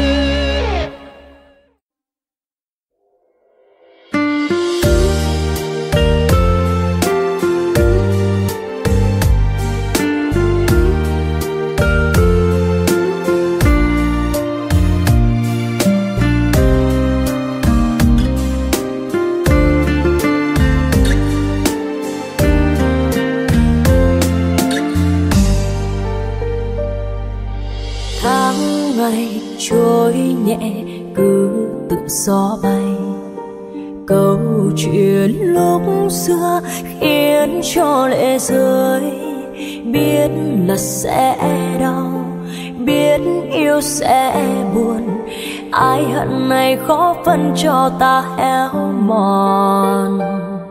Trôi nhẹ cứ tự gió bay, câu chuyện lúc xưa khiến cho lệ rơi. Biết là sẽ đau, biết yêu sẽ buồn, ai hận này khó phân cho ta héo mòn.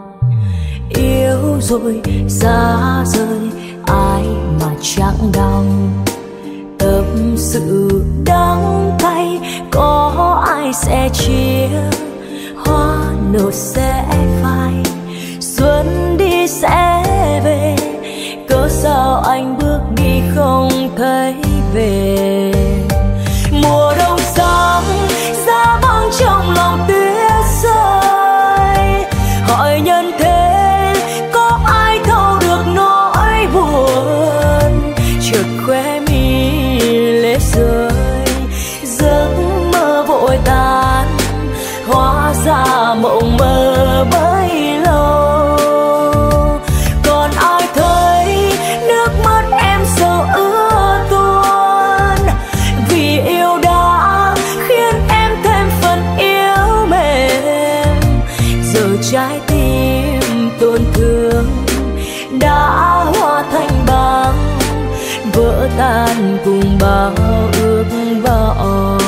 Yêu rồi xa rời, ai mà chẳng đau, tâm sự đắng cay có ai sẽ chia. Hoa nở sẽ phai, xuân đi sẽ về, cớ sao anh bước đi không thấy về. Mùa đông sáng giá vắng trong lòng tuyết rơi, hỏi nhân thế có ai thấu được nỗi buồn. Chợt khóe mi lệ rơi, giấc mơ vội tan, hóa ra mộng mơ bấy lâu. Còn ai thấy nước mắt em sầu ứa tuôn, vì yêu đã khiến em thêm phần yếu mềm. Giờ trái tim tổn thương đã hóa thành băng, vỡ tan cùng bao ước vọng.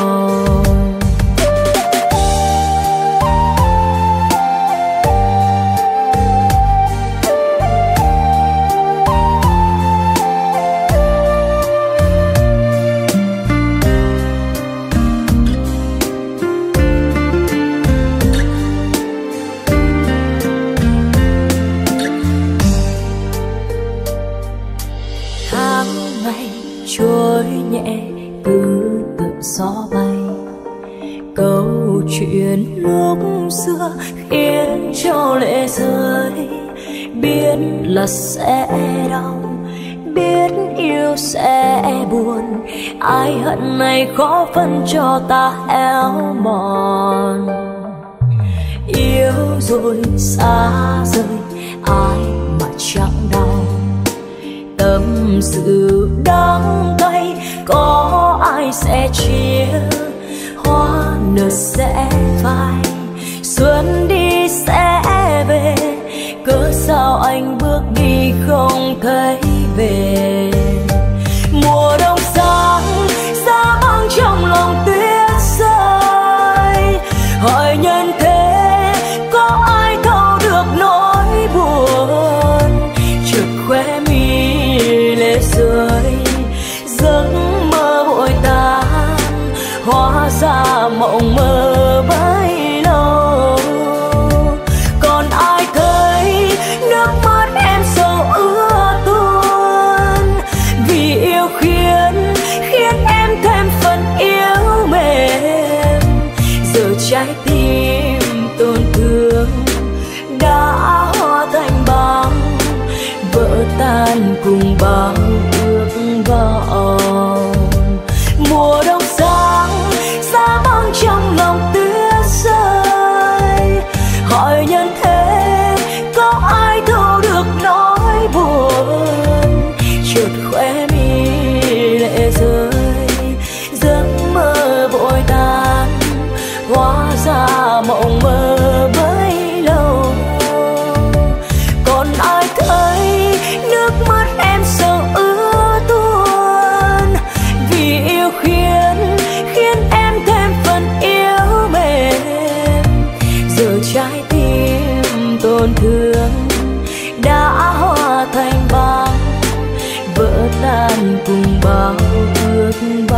Trôi nhẹ cứ tự gió bay, câu chuyện lúc xưa khiến cho lệ rơi. Biết là sẽ đau, biết yêu sẽ buồn, ai hận này khó phân cho ta héo mòn. Yêu rồi xa rời, ai mà chẳng đau, tâm sự đắng cay có ai sẽ chia. Hoa nở sẽ phai, xuân đi sẽ về, cớ sao anh bước đi không thấy về. Mùa đông sáng giá băng trong lòng tuyết rơi, hỏi nhân thế có ai thấu được nỗi buồn. Chợt khóe mi lệ rơi, giấc mơ vội tan, hóa ra mộng mơ bấy lâu. Còn ai thấy nước mắt em sầu ứa tuôn, vì yêu khiến khiến em thêm phần yếu mềm. Giờ trái tim tổn thương đã hóa thành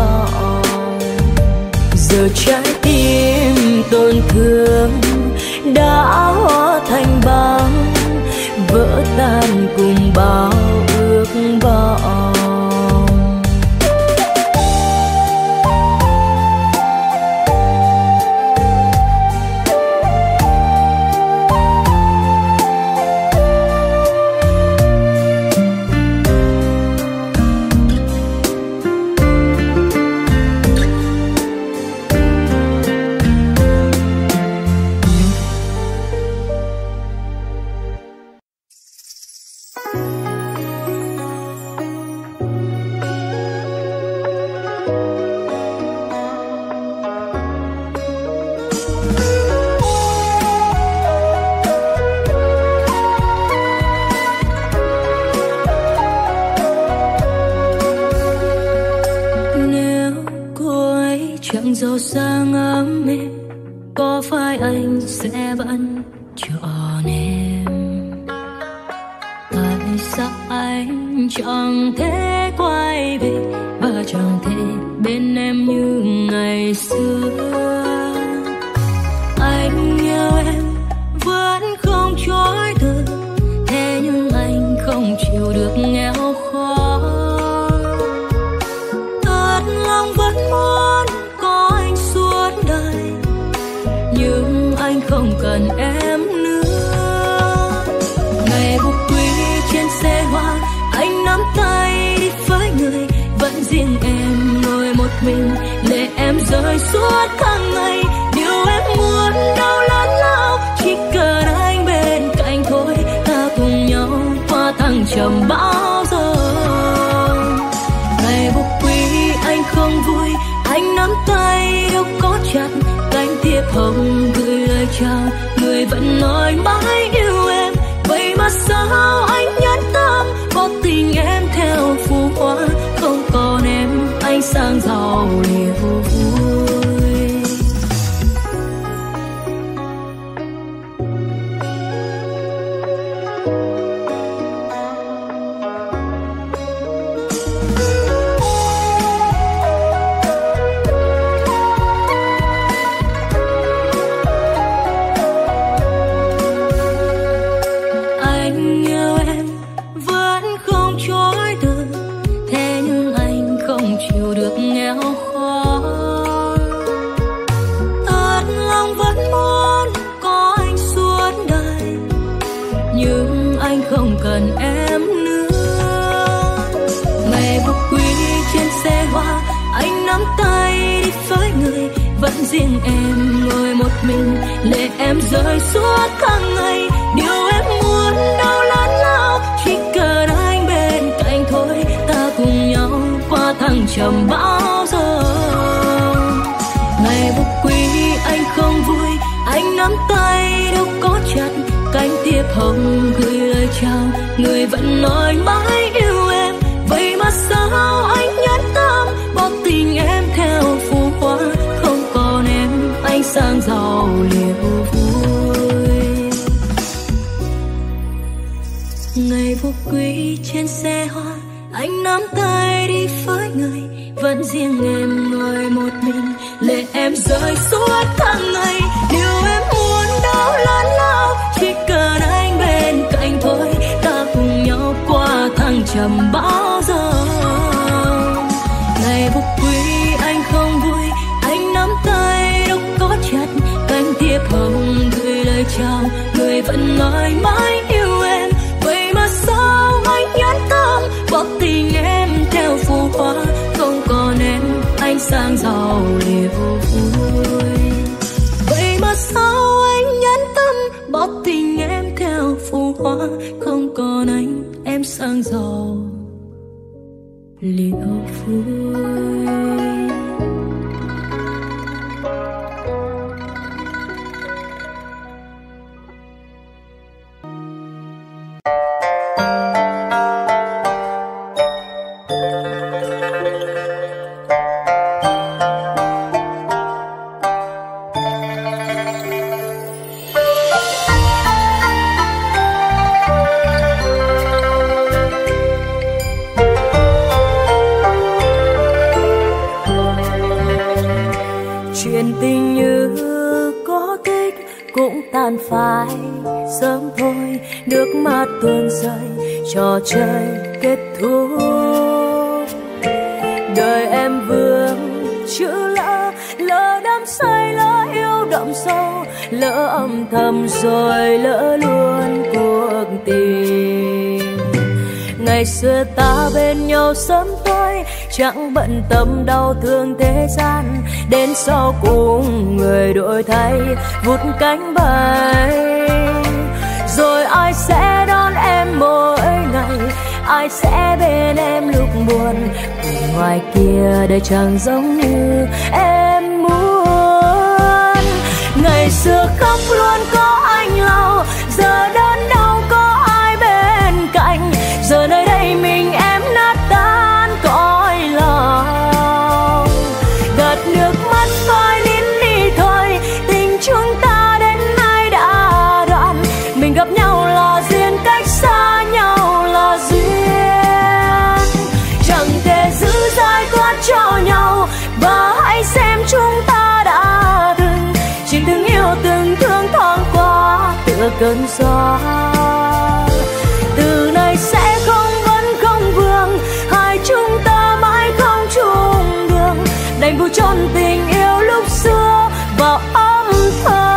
vọng. Giờ trái tim tổn thương đã hóa thành băng, vỡ tan cùng bao ước vọng. giàu sang ấm êm, có phải anh sẽ vẫn chọn em? Tại sao anh chẳng thể quay về và chẳng thể bên em như ngày xưa? Anh yêu em vẫn không chối từ, thế nhưng anh không chịu được nghèo khó. Thật lòng vẫn muốn có anh suốt đời, nhưng anh không cần em nữa. Ngày bục quý trên xe hoa, anh nắm tay đi với người, vẫn riêng em ngồi một mình, để em rơi suốt tháng ngày. Điều em muốn đâu lớn lao, chỉ cần anh bên cạnh thôi, ta cùng nhau qua thăng trầm bão giông. Ngày bục quý anh không vui, anh nắm tay đâu có chặt, cánh thiệp hồng gửi lời chào, người vẫn nói mãi yêu em. Vậy mà sao anh nhẫn tâm bỏ tình em theo phù hoa, không còn em anh sang giàu liều vui. Không cần em nữa. Ngày bục quý trên xe hoa, anh nắm tay đi với người, vẫn riêng em ngồi một mình, lệ em rơi suốt tháng ngày. Điều em muốn đâu lớn lao, chỉ cần anh bên cạnh thôi, ta cùng nhau qua thăng trầm bão giông. Ngày bục quý anh không vui, anh nắm tay đâu có chặt, cánh thiệp hồng gửi lời chào, người vẫn nói mãi yêu em. Vậy mà sao anh nhẫn tâm bỏ tình em theo phù hoa, không còn em anh sang giàu liều vui. Ngày vô quý trên xe hoa, anh nắm tay đi với người, vẫn riêng em ngồi một mình, lệ em rơi suốt tháng ngày. Điều em muốn đâu lớn lao, chỉ cần anh bên cạnh thôi, ta cùng nhau qua thăng trầm bão giông. Ngày bục quý anh không vui, anh nắm tay đâu có chặt, cánh thiệp hồng gửi lời chào, người vẫn nói mãi yêu em. Vậy mà sao anh nhẫn tâm bỏ tình em theo phù hoa, không còn em anh sang giàu liều vui. Vậy mà sao anh nhẫn tâm bỏ tình em theo phù hoa, không còn anh em sang giàu liều vui. chuyện tình như có tích cũng tàn phai sớm thôi, nước mắt tuôn rơi, trò chơi kết thúc. Đời em vương chữ lỡ, lỡ đắm say, lỡ yêu đậm sâu, lỡ âm thầm rồi lỡ luôn cuộc tình. Ngày xưa ta bên nhau sớm tối, chẳng bận tâm đau thương thế gian, đến sau cùng người đổi thay vút cánh bay. Rồi ai sẽ đón em mỗi ngày, ai sẽ bên em lúc buồn, vì ngoài kia đời chẳng giống như em muốn. Ngày xưa khóc luôn có anh lau, giờ đớn đau có ai bên cạnh, giờ nơi đây mình em nát tan cõi lòng. Gạt nước mắt phai nín đi thôi, tình chúng ta đến nay đã đoạn, mình gặp nhau là duyên, cách xa nhau là duyên. Chẳng thể giữ dai thoát cho nhau, và hãy xem chúng ta đã từng chỉ từng yêu từng thương thoáng qua tựa cơn gió. Từ nay sẽ không vẫn không vương, hai chúng ta mãi không chung đường, đành buông chôn tình yêu lúc xưa vào âm thầm.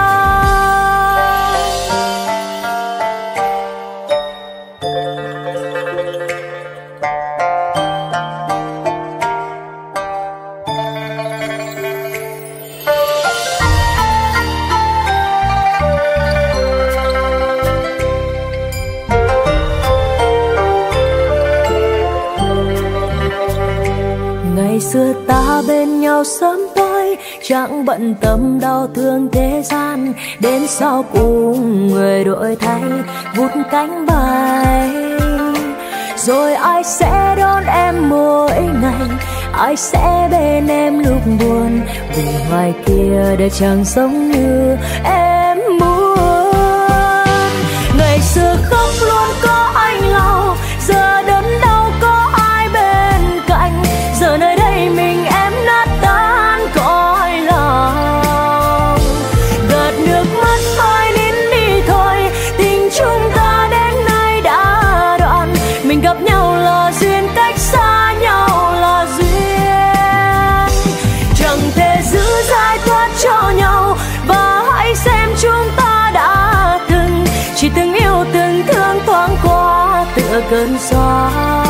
Ngày xưa ta bên nhau sớm tối, chẳng bận tâm đau thương thế gian, đến sau cùng người đổi thay vút cánh bay. Rồi ai sẽ đón em mỗi ngày, ai sẽ bên em lúc buồn, vì ngoài kia đời chẳng giống như em muốn. Ngày xưa khóc luôn có anh lau, giờ đớn đau có ai bên cạnh, giờ nơi đây mình em nát tan cõi lòng. Gạt nước mắt phai nín đi thôi, tình chúng ta đến nay đã đoạn, mình gặp nhau là duyên, cách xa nhau là duyên. Chẳng thể giữ dai thoát cho nhau, và hãy xem chúng ta đã từng chỉ từng yêu từng thương thoáng qua tựa cơn gió.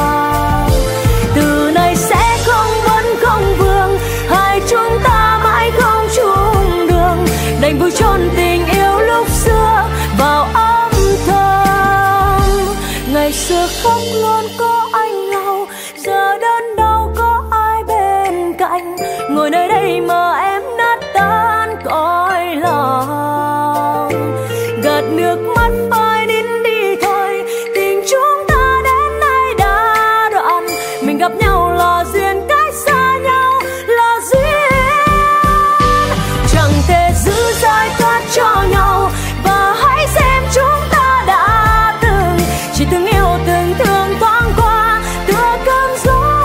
Từ nay sẽ không vẫn không vương, hai chúng ta mãi không chung đường, đành buông chôn tình yêu lúc xưa vào âm thầm. Ngày xưa khóc luôn có anh lau, giờ đớn đau có ai bên cạnh, ngồi nơi đây mà em nát tan cõi lòng. Gạt nước mắt phai nín đi thôi, tình chúng ta đến nay đã đoạn, mình gặp nhau là duyên, cách xa nhau là duyên. Chẳng thể giữ dai thoát cho nhau, và hãy xem chúng ta đã từng chỉ từng yêu từng thương thoáng qua tựa cơn gió.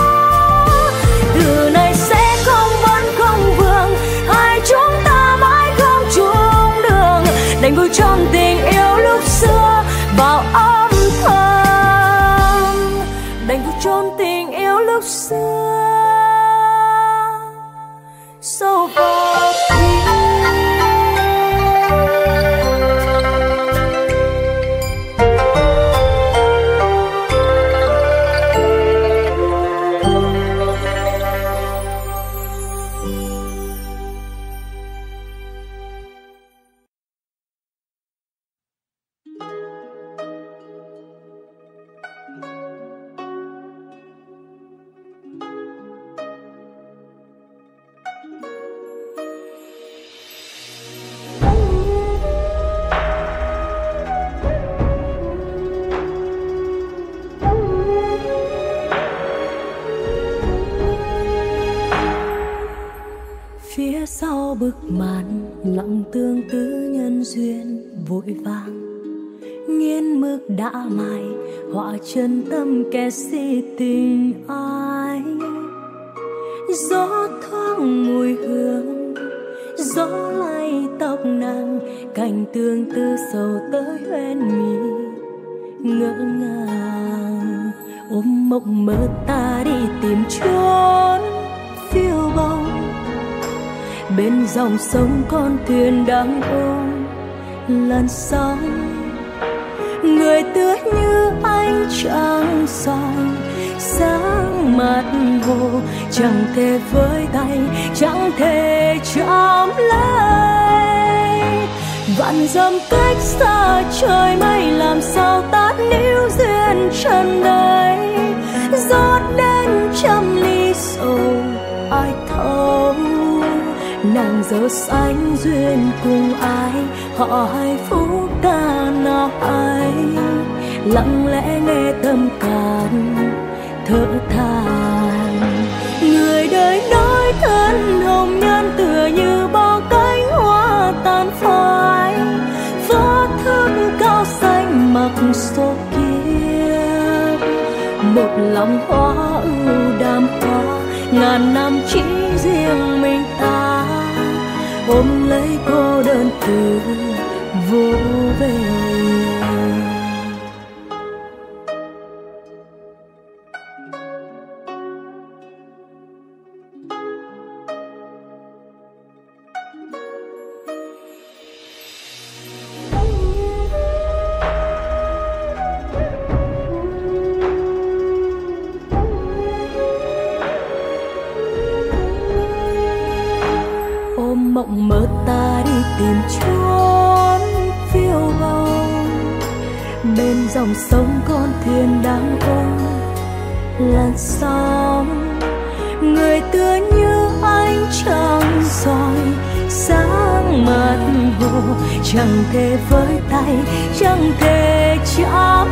Từ nay sẽ không vẫn không vương, hai chúng ta mãi không chung đường, đành buông chôn tình yêu lúc xưa vào âm thầm, đành buông chôn tình yêu lúc xưa sâu vào tim. Phía sau bức màn lặng tương tư nhân duyên vội vàng, nghiến mực đã mài họa chân tâm kẻ si tình ai. gió thoáng mùi hương, gió lay tóc nàng, cảnh tương tư sầu tới hoen mi ngỡ ngàng. Ôm mộng mơ ta đi tìm chốn phiêu bồng, bên dòng sông con thuyền đang ôm làn sóng. Người tươi như ánh trăng soi sáng mặt hồ, chẳng thể với tay, chẳng thể chạm lấy. Vạn dặm cách xa trời mây, làm sao ta níu duyên trần đây. Rót đến trăm ly sầu ai thấu, nàng giờ sánh duyên cùng ai, họ hai phút ta nào ai. Lặng lẽ nghe tâm can thở than, người đời nói thân hồng nhan tựa như bao cánh hoa tàn phai. Vô thức cao xanh mặc số kiếp, một lòng hoa ưu đàm hoa, ngàn năm chỉ riêng mình ta. Ôm lấy cô đơn từ vô về. Mộng mơ ta đi tìm chốn phiêu bồng, bên dòng sông con thuyền đang ôm làn sóng. Người tươi như ánh trăng soi sáng mặt hồ, chẳng thể với tay, chẳng thể chạm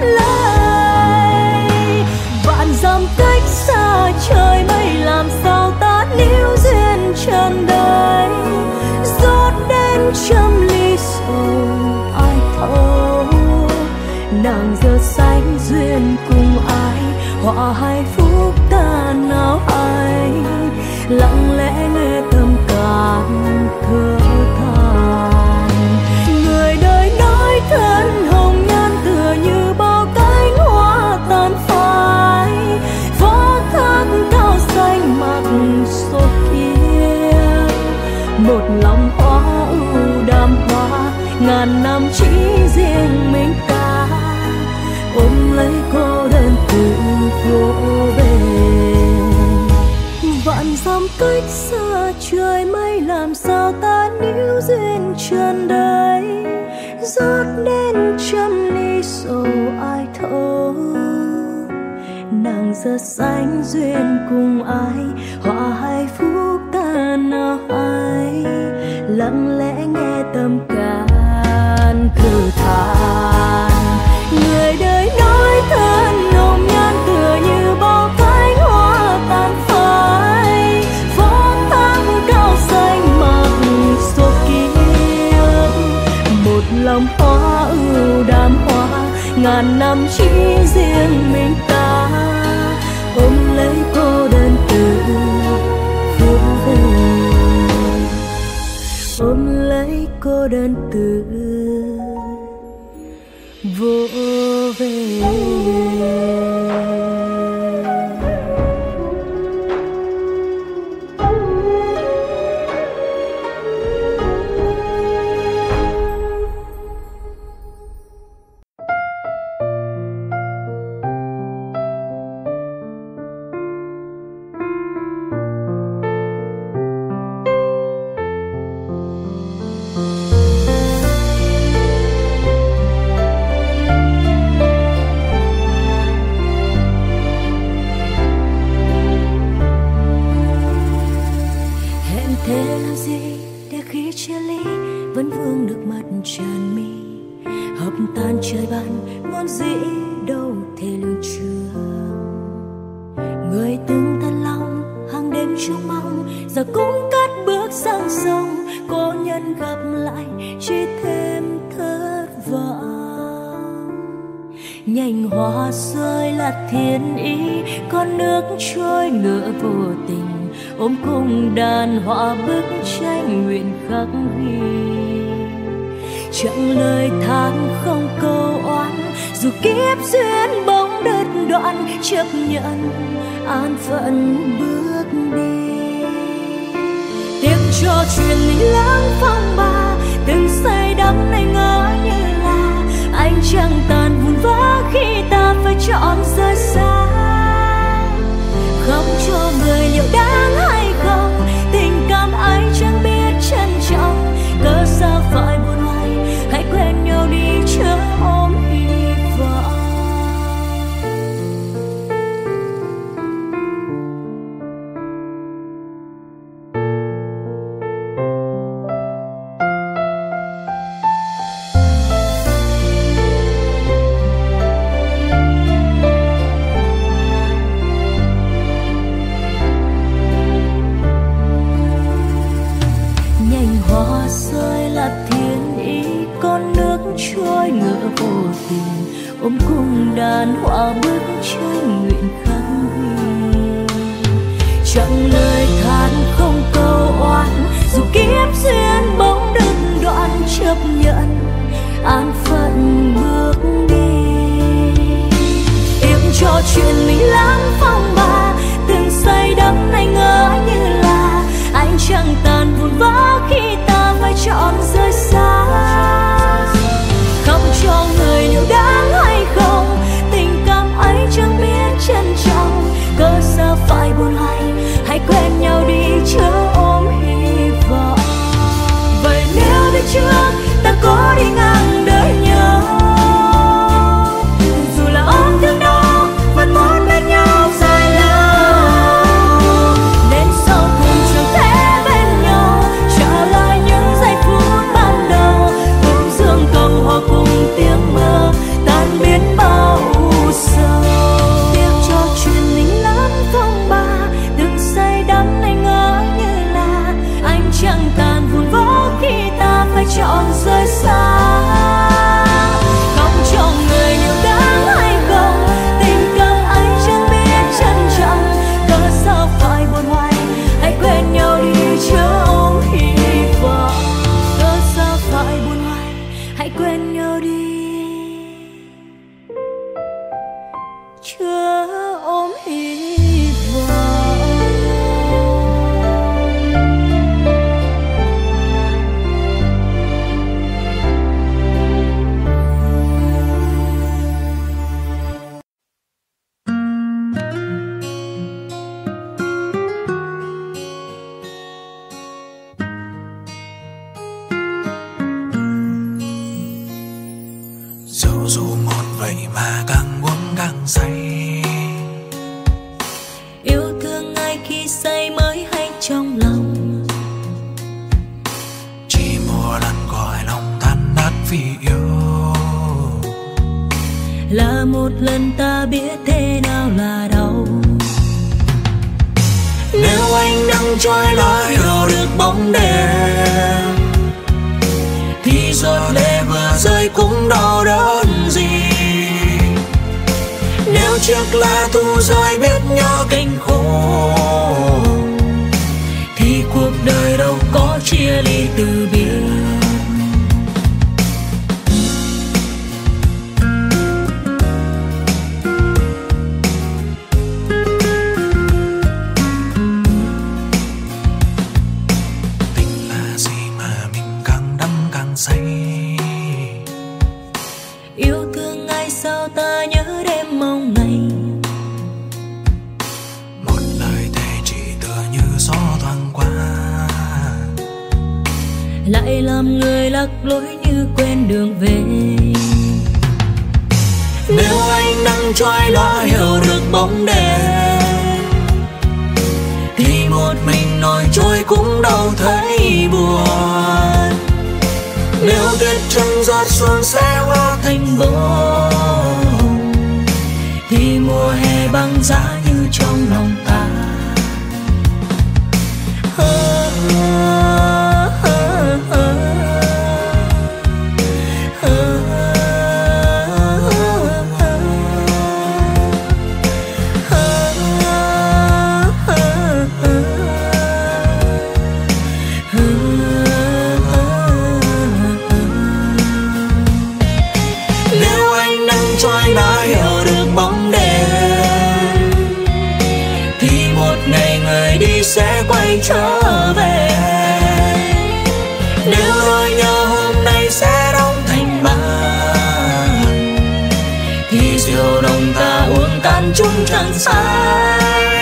lấy. Vạn dặm cách xa trời mây, làm sao ta níu duyên trần đời. Rót đến trăm ly sầu ai thấu, nàng giờ sánh duyên cùng ai, họ hai phút ta nào ai. Lặng lẽ nghe tâm can thở than, người đời nói thân hồng nhan tựa như bao cánh hoa tàn phai. Vô thức cao xanh mặc số kiếp, một lòng hoa ưu đàm hoa, ngàn năm chỉ riêng mình ta. Ôm lấy cô đơn từ vô về. Vạn dặm cách xa trời mây, làm sao ta níu duyên trần đây. Rót đến trăm ly sầu ai thấu, nàng giờ sánh duyên cùng ai, họ hai phút ta nào ai. Lặng lẽ nghe tâm can thở than, người đời nói thân nồng nhan tựa như bao cánh hoa tàn phai. Phố tháng cao xanh mặc số kiếp, một lòng hoa ưu đàm hoa, ngàn năm chỉ riêng mình ta. Ôm lấy cô đơn từ vô về, ôm lấy cô đơn từ vô về. Nhành hoa rơi là thiên ý, con nước trôi ngựa vô tình ôm cùng đàn họa bức tranh nguyện khắc ghi. Chẳng lời than không câu oán, dù kiếp duyên bỗng đứt đoạn, chấp nhận an phận bước đi. Tiếc cho chuyện mình lãng phong ba, từng say đắm này ngỡ như là anh chẳng tàn vụn vỡ khi ta phải chọn rời xa. Không cho người liệu đáng hay không, tình cảm ấy chẳng biết trân trọng, cớ sao phải buồn hoài, hãy quên nhau đi chớ ôm hy vọng. Hoa rơi là thiên ý, con nước trôi ngỡ vô tình, ôm cùng đàn họa bức tranh nguyện khắc ghi. Chẳng lời than không câu oán, dù kiếp duyên bỗng đứt đoạn, chấp nhận an phận bước đi. Tiếc cho chuyện mình lãng phong ba, từng say đắm này ngỡ như là anh chẳng tàn vụn vỡ khi ta phải chọn rời xa. Không cho người liệu đáng hay không, tình cảm ấy chẳng biết trân trọng, cớ sao phải buồn hoài, hãy quên nhau đi chớ ôm hy vọng. Vậy nếu biết trước ta có đi ngang đời nhau, dù là ôm thương đau vẫn muốn bên nhau dài lâu, đến sau cùng chẳng thể bên nhau trả lại những giây phút ban đầu, cùng dương cầm hoa cùng tiếng mơ tan biến bao u sầu. Tiếc cho chuyện mình lãng phong ba, từng say đắm này ngỡ như là anh chẳng tàn vụn vỡ khi ta phải chọn rời xa. Không cho người liệu đáng hay không, tình cảm ấy chẳng biết trân trọng, cớ sao phải buồn hoài, hãy quên nhau đi chớ ôm hy vọng. Cớ sao phải buồn hoài, hãy quên nhau đi chớ ôm hy vọng. Rượu dù ngon vậy mà càng uống càng say, Yêu thương ai khi say mới hay trong lòng, chỉ một lần gọi lòng than nát vì yêu, là một lần ta biết thế nào là đau. nếu anh đang trôi lái hiểu được bóng đêm, thì giọt lệ vừa rơi cũng đau đớn gì. Nếu chiếc lá thu rơi biết nhớ cánh khổ, Thì cuộc đời đâu có chia ly từ biệt. tình là gì mà mình càng đắm càng say. Yêu thương ai sao ta nhớ đêm mong ngày, Một lời thề chỉ tựa như gió thoảng qua, lại làm người lạc lối như quên đường về. nếu anh đang trôi đã hiểu được bóng đêm, thì một mình nổi trôi cũng đâu thấy buồn. Nếu tuyết trắng giọt xuống sẽ hóa thành bông, Thì mùa hè băng giá như trong lòng ta. trở về. Nếu nỗi nhớ hôm nay sẽ đóng thành băng thì rượu nồng ta uống tan chung trăng say.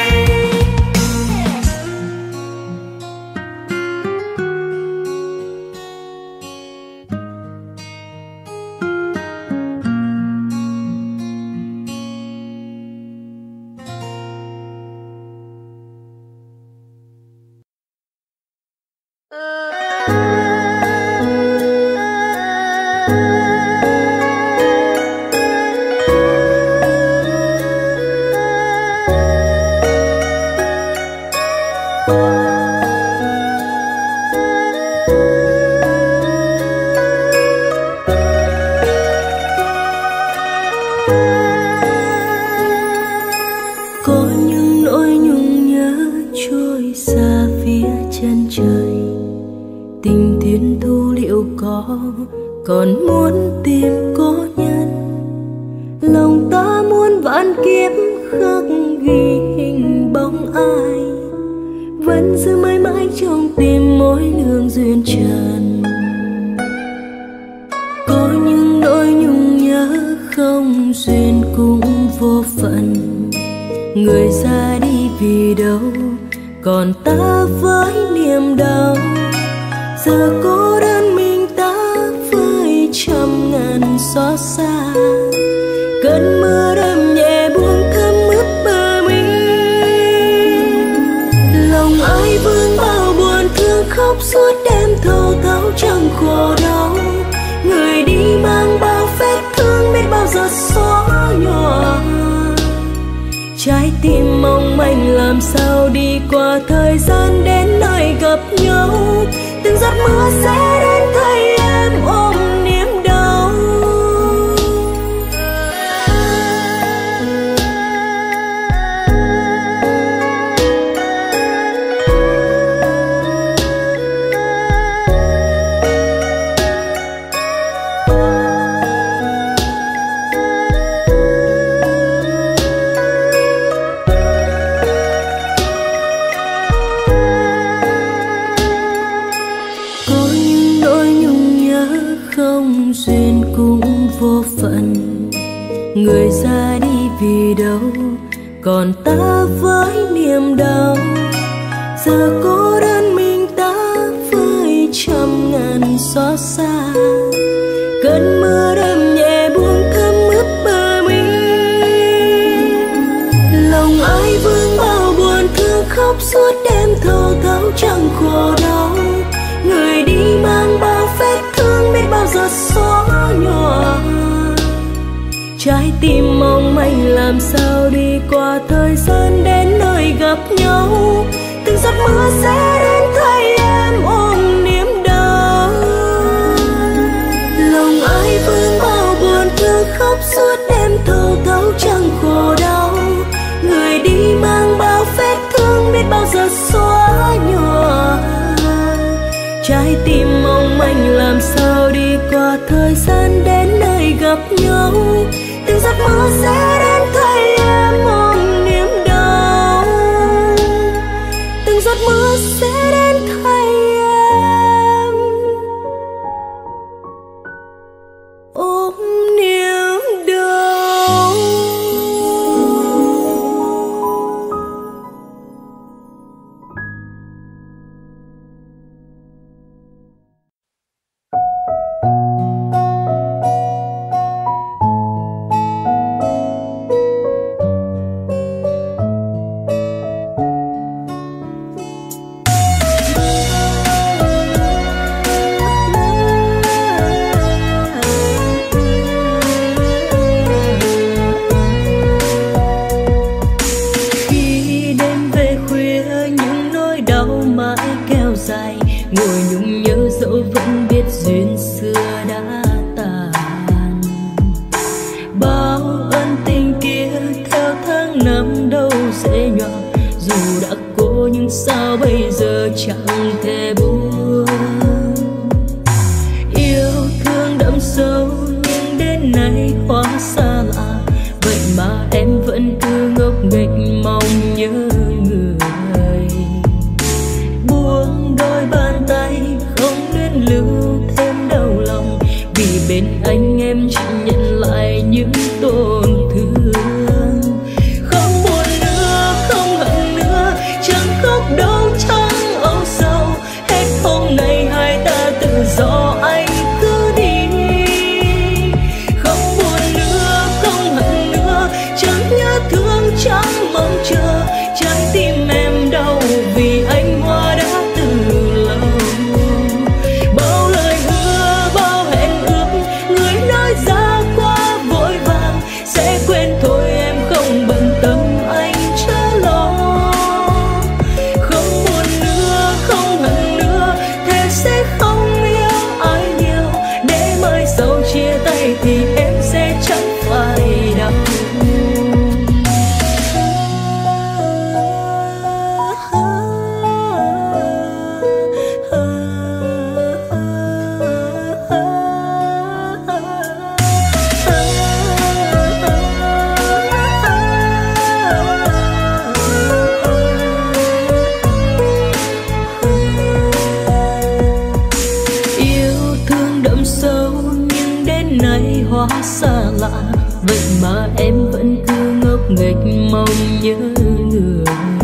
Còn muốn tìm cố nhân, lòng ta muôn vạn kiếp khắc ghi hình bóng ai, vẫn giữ mãi mãi trong tim mỗi nương duyên trần. Có những nỗi nhung nhớ không duyên cũng vô phận, người ra đi vì đâu, còn ta với niềm đau. Giờ cô đơn mình ta với trăm ngàn xót xa, cơn mưa đêm nhẹ buông thấm ướt bờ mi. Lòng ai vương bao buồn thương khóc suốt đêm thâu thấu chẳng khổ đau, người đi mang bao vết thương biết bao giờ xóa nhòa. Trái tim mong manh làm sao đi qua thời gian đến nơi gặp nhau, từng giọt mưa sẽ đến thấy em ôm niềm đau. Người ra đi vì đâu, còn ta với niềm đau. Giờ cô đơn mình ta với trăm ngàn xót xa, cơn mưa đêm nhẹ buông thấm ướt bờ mi. Lòng ai vương bao buồn thương khóc suốt đêm thâu thấu chẳng khổ đau, người đi mang bao vết thương biết bao giờ xóa nhòa. Trái tim mong manh làm sao đi qua thời gian đến nơi gặp nhau, từng giọt mưa sẽ đến thấy em ôm niềm đau. Lòng ai vương bao buồn thương khóc suốt đêm thâu thấu chẳng khổ đau, người đi mang bao vết thương biết bao giờ xóa nhòa. Trái tim mong manh làm sao đi qua thời gian đến nơi gặp nhau, từng giọt mưa sẽ đến thấy em ôm niềm đau, từng giọt mưa sẽ đến thấy em ôm niềm đau. quá xa lạ, vậy mà em vẫn cứ ngốc nghếch mong nhớ người.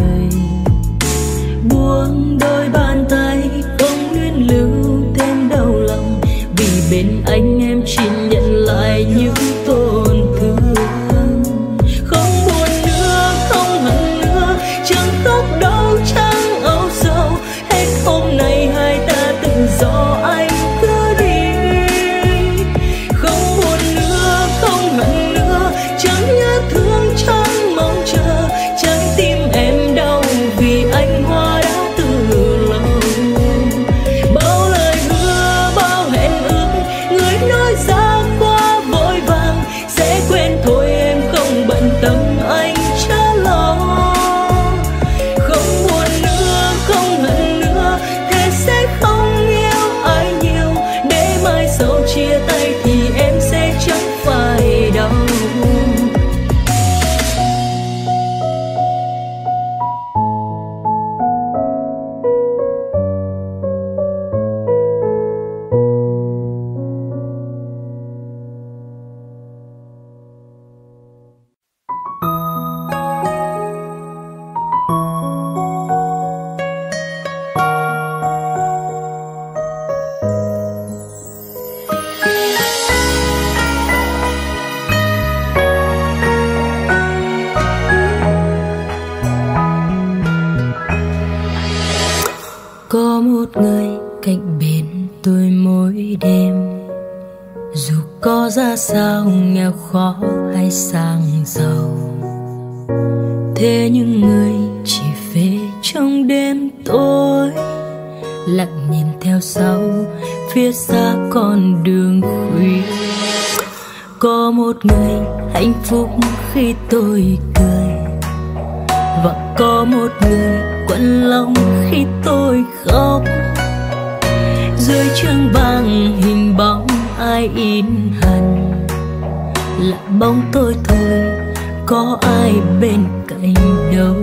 Buông đôi bàn tay không luyến lưu thêm đau lòng, vì bên anh em chỉ nhận lại những tổn thương. Không buồn nữa, không hận nữa, chẳng khóc đâu, chẳng âu sầu, hết hôm nay hai ta tự do anh cứ đi. Không buồn nữa, không hận nữa, chẳng nhớ thương, chẳng mong chờ, trái tim em đau vì anh hoa đã từ lâu. Bao lời hứa, bao hẹn ước, người nói ra quá vội vàng, sẽ quên thôi em không bận tâm anh chớ lo. Không buồn nữa, không hận nữa, thế sẽ không yêu ai nhiều, để mai sau chia tay thì em sẽ chẳng phải đau. Có một người cạnh bên tôi mỗi đêm, dù có ra sao nghèo khó hay sang giàu, thế nhưng người chỉ về trong đêm tối, lặng nhìn theo sau phía xa con đường khuya. Có một người hạnh phúc khi tôi cười, và có một người quặn lòng khi tôi khóc. Dưới trăng vàng hình bóng ai in hằn, là bóng tôi thôi, có ai bên cạnh đâu.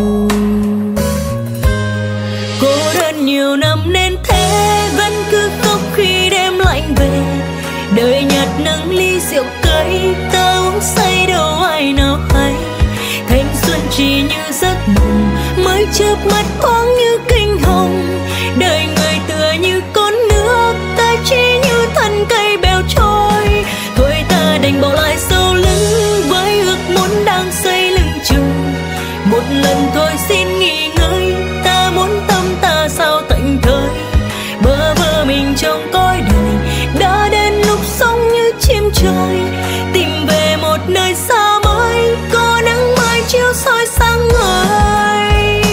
Cô đơn nhiều năm nên thế, vẫn cứ khóc khi đêm lạnh về. Đời nhạt nâng ly rượu cay, ta uống say đâu ai nào hay. Thanh xuân chỉ như giấc mộng, mới chớp mắt thoáng như kinh hồng. Đời người tựa như con nước, ta chỉ như thân cây bèo trôi. Thôi ta đành bỏ lại sau lưng, với ước muốn đang xây lưng chừng. Một lần thôi xin nghỉ ngơi, ta muốn tâm ta sao tạnh thơi. Bơ vơ mình trong cõi đời, đã đến lúc sống như chim trời. Tìm về một nơi xa mới, có nắng mai chiếu soi sáng người.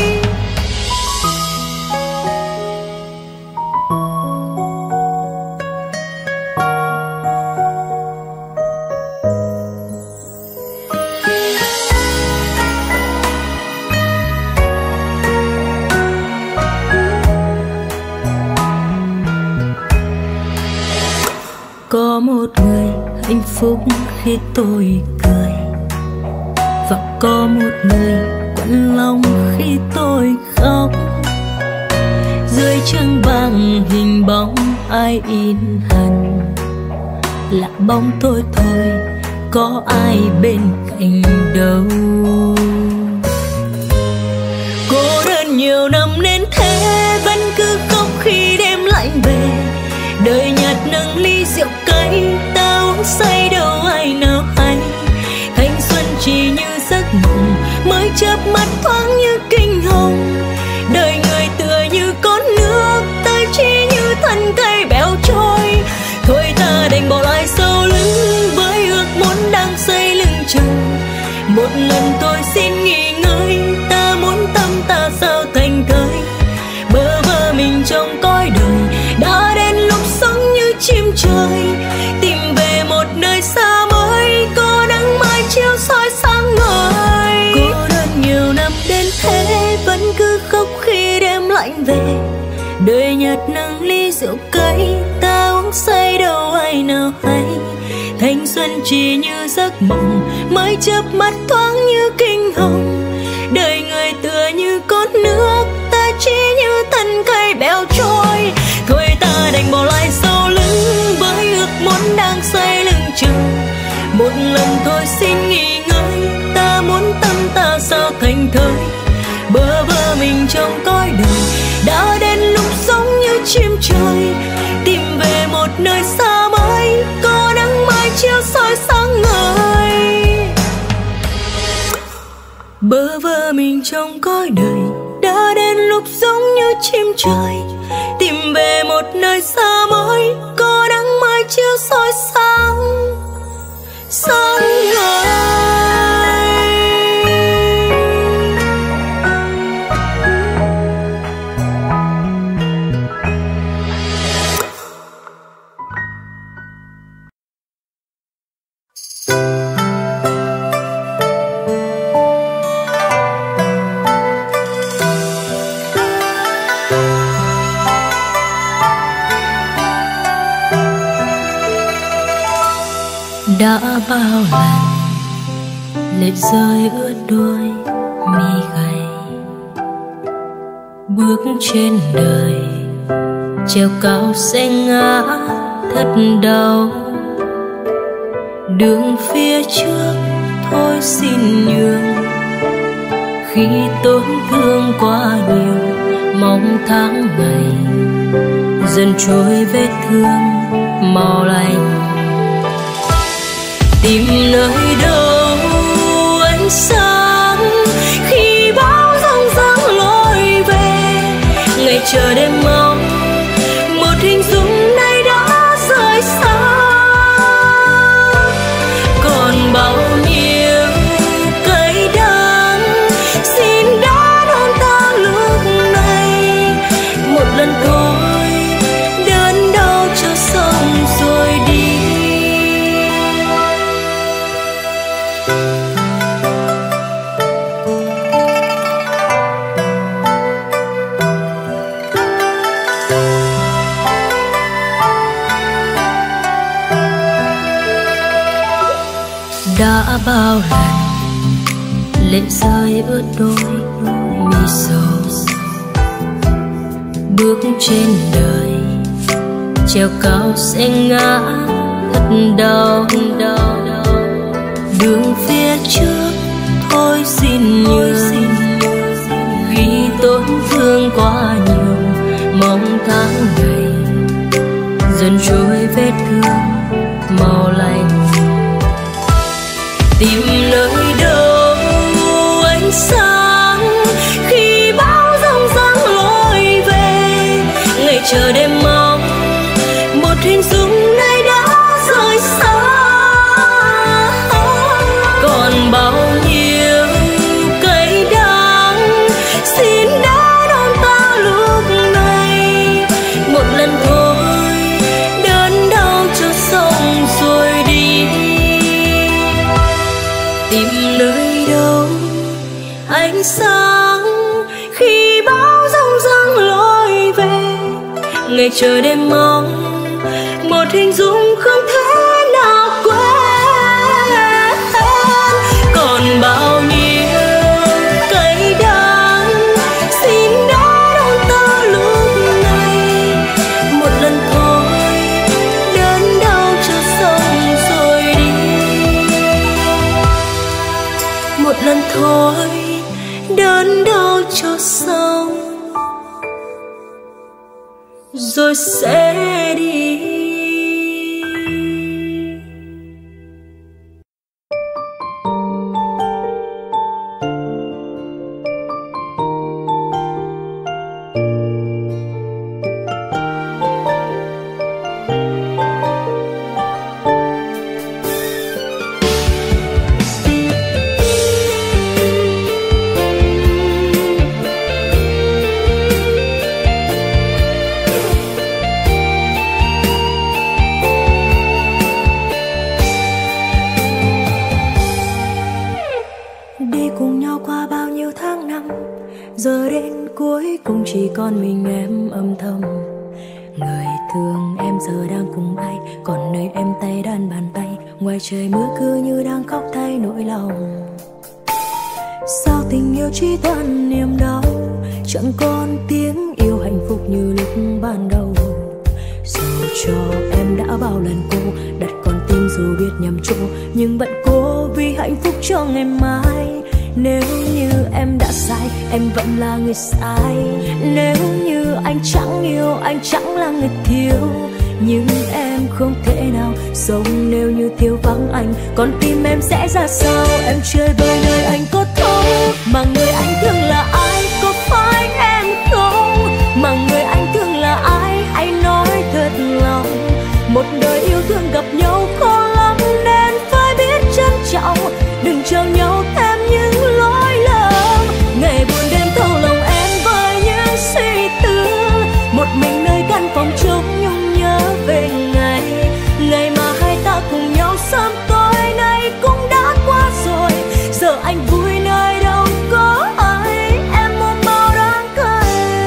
Có một người hạnh phúc khi tôi cười, và có một người quặn lòng khi tôi khóc. Dưới trăng vàng hình bóng ai in hằn, là bóng tôi thôi, có ai bên cạnh đâu. Cô đơn nhiều năm nên thế, vẫn cứ khóc khi đêm lạnh về. Đời nhạt nâng ly rượu cay, ta uống say đâu ai nào hay. Thanh xuân chỉ như giấc mộng, mới chớp mắt thoáng như kinh hồng. Đời người tựa như con nước, ta chỉ như thân cây bèo trôi. Thôi ta đành bỏ lại sau lưng, với ước muốn đang xây lưng chừng. Một lần tôi xin nghỉ ngơi, ta muốn tâm ta sao thành thơi. Bơ vơ mình trong cõi đời, đã đến lúc sống như chim trời. Tìm về một nơi xa mới, có nắng mai chiếu soi sáng người. Cô đơn nhiều năm đến thế, vẫn cứ khóc khi đêm lạnh về. Đời nhạt nâng ly rượu cay, ta uống say đâu ai nào hay. Thanh xuân chỉ như giấc mộng, mới chớp mắt thoáng như kinh hồng. Đời người tựa như con nước, ta chỉ như thân cây bèo trôi. Thôi ta đành bỏ lại sau lưng, với ước muốn đang xây lưng chừng. một lần thôi xin nghỉ ngơi. Ta muốn tâm ta sao thành thơi, bơ vơ mình trong cõi đời. Đã đến lúc giống như chim trời, tìm về một nơi xa mới, có nắng mai chiếu soi sáng ngời. Bơ vơ mình trong cõi đời, đã đến lúc giống như chim trời, tìm về một nơi xa mới, có nắng mai chiếu soi sáng sáng ngời. Đã bao lần lệ rơi ướt đôi mi gầy, bước trên đời treo cao sẽ ngã thật đau. Đường phía trước thôi xin nhường, khi tổn thương quá nhiều, mong tháng ngày dần trôi vết thương màu lành. Tìm nơi đâu ánh sáng khi bão giông dáng lối về, ngày chờ đêm mong một hình dung nay đã rời xa. Còn bao nhiêu cay đắng xin đã đón ta lúc này, một lần thôi đớn đau cho xong rồi đi. Đã bao lần lệ rơi ướt đôi mi sầu, bước trên đời treo cao sẽ ngã thật đau. Đường phía trước thôi xin nhường, khi tổn thương quá nhiều, mong tháng ngày dần trôi vết thương màu lành. Tìm nơi đâu ánh sáng khi bão giông dáng lối về, ngày chờ đêm mong một hình dung nay đã rời xa. Còn bao nhiêu cay đắng xin đã đón ta lúc này, một lần thôi đớn đau cho xong rồi đi. Tìm nơi đâu ánh sáng khi bão giông dáng lối về, ngày chờ đêm mong một hình dung không thể nào quên. Còn bao nhiêu cay đắng xin đã đón ta lúc này, một lần thôi đớn đau cho xong rồi đi. Một lần thôi đớn đau cho xong rồi sẽ đi. giờ đến cuối cùng chỉ còn mình em âm thầm. Người thương em giờ đang cùng ai, còn nơi em tay đan bàn tay. Ngoài trời mưa cứ như đang khóc thay nỗi lòng. Sao tình yêu chỉ toàn niềm đau, chẳng còn tiếng yêu hạnh phúc như lúc ban đầu. Dù cho em đã bao lần cô đặt con tim dù biết nhầm chỗ, nhưng cho ngày mai. Nếu như em đã sai, em vẫn là người sai. Nếu như anh chẳng yêu, anh chẳng là người thiếu. Nhưng em không thể nào sống nếu như thiếu vắng anh. Con tim em sẽ ra sao? Em chơi vơi nơi anh có thấu. Mà người anh thương là ai? Có phải em không? Mà người anh thương là ai? Hãy nói thật lòng. Một đời yêu thương gặp nhau khó lắm nên phải biết trân trọng. Đừng chờ nhau thêm những lỗi lầm. Ngày buồn đêm thâu lòng em với những suy tư. Một mình nơi căn phòng trống nhung nhớ về ngày. Ngày mà hai ta cùng nhau sớm tối nay cũng đã qua rồi. Giờ anh vui nơi đâu có ai. Em ôm bao đáng cay.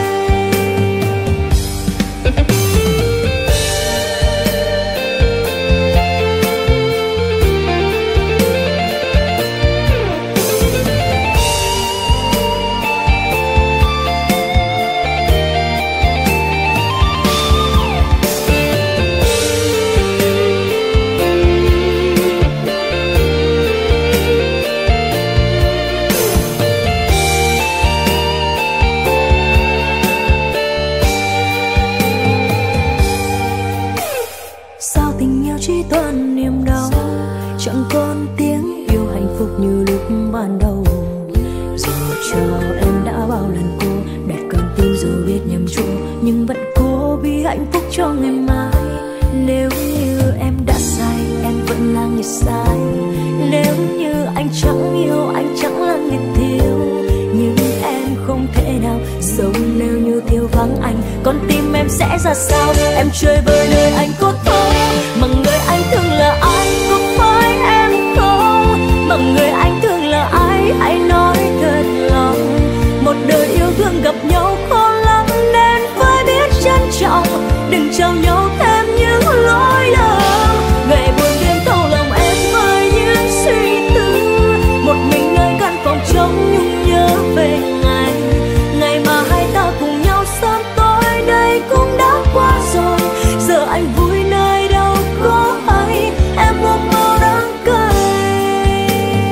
Sao tình yêu chỉ toàn niềm đau, chẳng còn tiếng yêu hạnh phúc như lúc ban đầu. Dù cho em đã bao lần cô đặt con tim dù biết nhầm chỗ, nhưng vẫn cố vì hạnh phúc cho ngày mai. Nếu như em đã sai, em vẫn là người sai. Nếu như anh chẳng yêu, anh chẳng là người thiếu. Nhưng em không thể nào sống nếu như thiếu vắng anh. Con tim em sẽ ra sao? Em chơi vơi nơi anh có thấu. Mà người anh thương là ai? Có phải em không? Mà người anh thương là ai? Hãy nói thật lòng. Một đời yêu thương gặp nhau khó lắm nên phải biết trân trọng. Đừng trao nhau thêm những lỗi lầm. Ngày buồn đêm thâu lòng em với những suy tư. Một mình nơi căn phòng trống nhung nhớ về ngày. Ngày mà hai ta cùng nhau sớm tối đây cũng đã qua rồi. Giờ anh vui nơi đâu có ai. Em ôm bao đáng cay.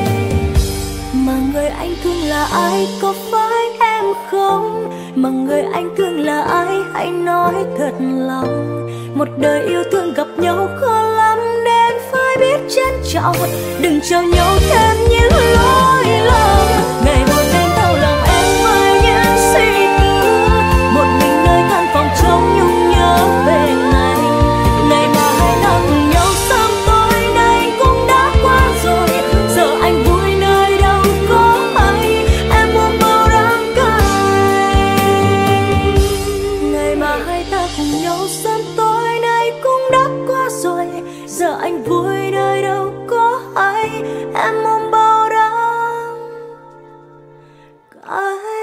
Mà người anh thương là ai? Có phải em không? Mà người anh thương là ai? Hãy nói thật lòng. Một đời yêu thương gặp nhau khó lắm nên phải biết trân trọng. Đừng trao nhau thêm những lỗi lầm. Ngày buồn đêm thâu lòng em với những suy tư. Một mình nơi căn phòng trống nhung nhớ về ngày. Ngày mà hai ta cùng nhau sớm tối nay cũng đã qua rồi. Giờ anh vui nơi đâu có ai. Em ôm bao đáng cay. Ngày mà hai ta cùng nhau sớm tối nay cũng đã qua rồi. Giờ anh vui nơi đâu có ai. Em ôm bao đáng cay.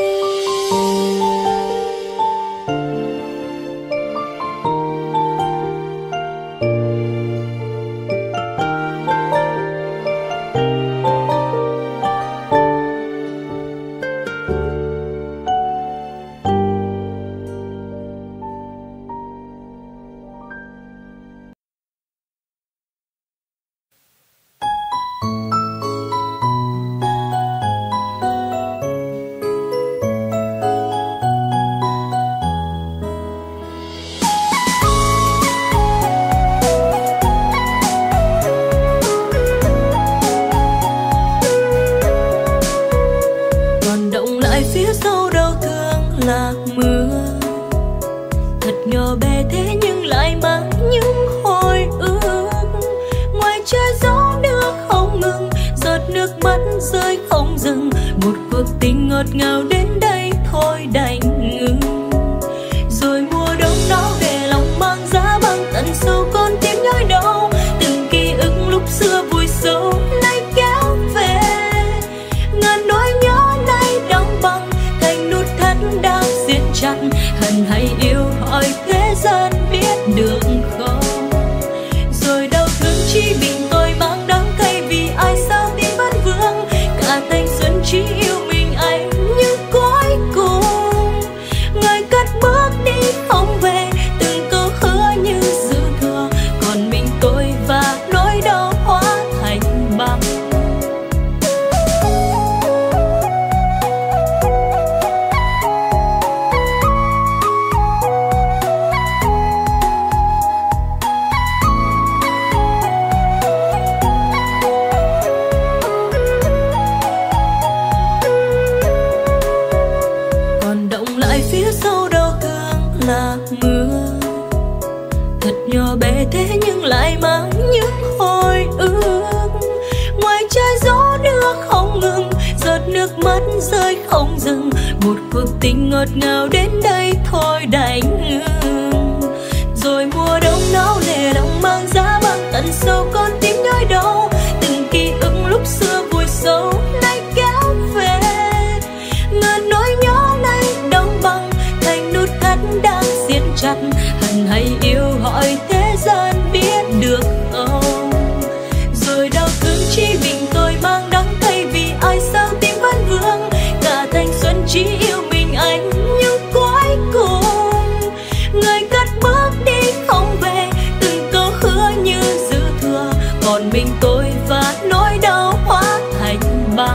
Còn động lại phía sau đau thương là mưa. Thật nhỏ bé thế nhưng lại mang những hồi ức. Ngoài trời gió nước không ngừng, giọt nước mắt rơi không dừng. Một cuộc tình ngọt ngào đến đây thôi đành ngừng. Rồi mùa đông nó về lòng mang giá băng tận sâu con tim nhói đau. Từng ký ức lúc xưa vùi sâu nay kéo về. Ngàn nỗi nhớ nay đóng băng thành nút thắt đang siết chặt. Hận hay yêu hỏi thế gian biết được không? Rồi đau thương chỉ mình tôi mang đắng cay. Vì ai sao tim vẫn vương. Cả thanh xuân chỉ yêu mình anh như cuối cùng. Người cất bước đi không về. Từng câu hứa như dư thừa. Còn mình tôi và nỗi đau hóa thành băng. là mưa, thật nhỏ bé thế nhưng lại mang những hồi ức. Ngoài trời gió nước không ngừng, giọt nước mắt rơi không dừng, một cuộc tình ngọt ngào đến đây thôi đành ngừng. Rồi mùa đông náo nề lòng mang giá băng tận sâu con tim nhói đau, từng ký ức lúc xưa vùi sâu nay kéo về. Ngàn nỗi nhớ nay đóng băng thành nút thắt đang siết chặt, hận hay yêu hỏi thế gian biết được không. Rồi đau thương chỉ mình tôi mang đắng thay vì ai sao tim vẫn vương, cả thanh xuân chỉ yêu mình anh nhưng cuối cùng người cất bước đi không về, từng câu hứa như dư thừa, còn mình tôi và nỗi đau hóa thành băng.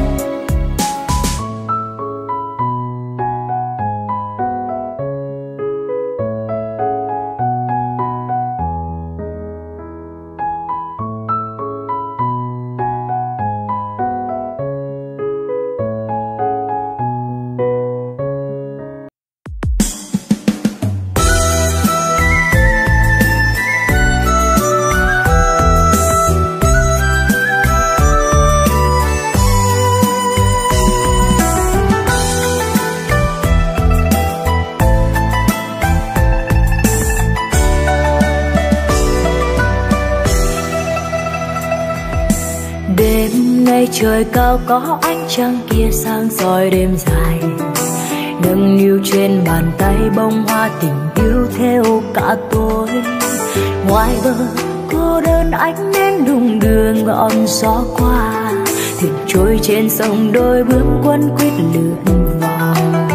Trời cao có ánh trăng kia sáng soi đêm dài, nâng niu trên bàn tay bông hoa tình yêu theo cả tôi. Ngoài bờ cô đơn ánh nến đung đưa ngọn gió qua, thuyền trôi trên sông đôi bướm quấn quýt lượn vòng.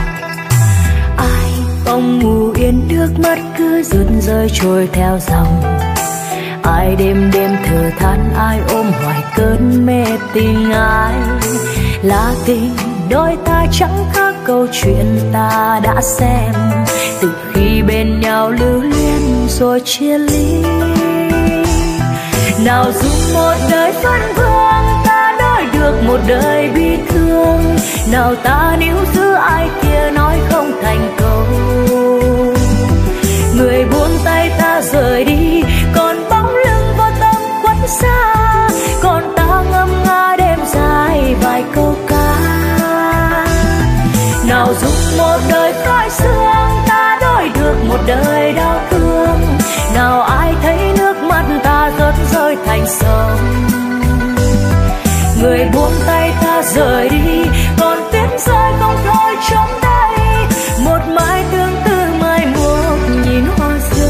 Ai bỗng ngủ yên nước mắt cứ rơi rơi trôi theo dòng, ai đêm đêm thở than ai ôm hoài cơn mê tình ai. Là tình đôi ta chẳng khác câu chuyện ta đã xem, từ khi bên nhau lưu luyến rồi chia ly. Nào dù một đời phân vương ta đổi được một đời bi thương, nào ta níu giữ ai kia nói không thành câu. Người buông tay ta rời đi, còn bóng lưng vô tâm khuất xa, còn ta ngâm nga đêm dài vài câu ca. Nào dùng một đời khói sương ta đổi được một đời đau thương, nào ai thấy nước mắt ta rớt rơi thành sông. Người buông tay ta rời đi, còn tuyết rơi không thôi trong đây, một mái tương tư mai một nhìn hoa rơi.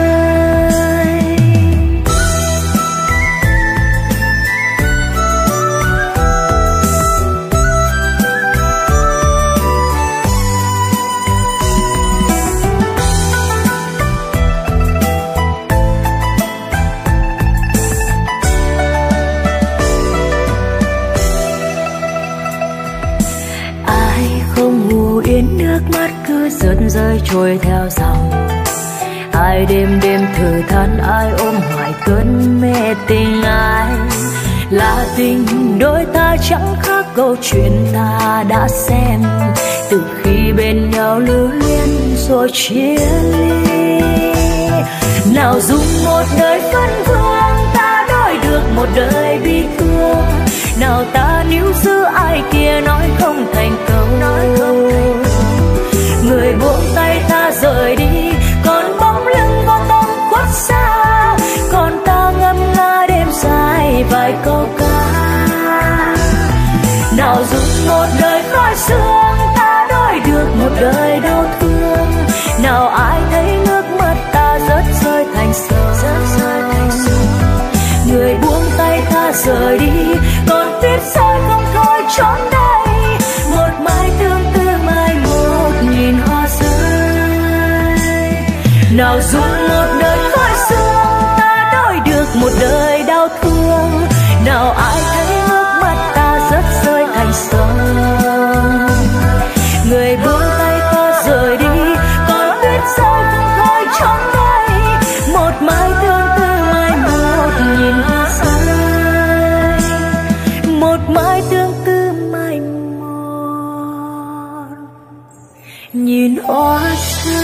Nước mắt cứ rớt rơi trôi theo dòng, ai đêm đêm thở than ai ôm hoài cơn mê tình ai. Là tình đôi ta chẳng khác câu chuyện ta đã xem, từ khi bên nhau lưu luyến rồi chia ly. Nào dùng một đời phân vương ta đổi được một đời bi thương, nào ta níu giữ ai kia nói không thành câu. Nói không thành câu. Người buông tay ta rời đi, còn bóng lưng vô tâm khuất xa, còn ta ngâm nga đêm dài vài câu ca. Nào dùng một đời khói sương ta đổi được một đời đau thương, nào ai thấy nước mắt ta rớt rơi thành sông. Người buông tay ta rời đi, còn tuyết rơi không thôi trốn đây, một mai tương tư mai một nhìn hoa rơi. Nào dùng một đời khói sương ta đổi được một đời đau thương, nào ai thấy nước mắt ta rớt rơi thành sông. Người buông tay ta rời đi, còn tuyết rơi không thôi trốn đây, một mai tương tư mai một nhìn hoa rơi, một mai tương tư mai một nhìn hoa rơi.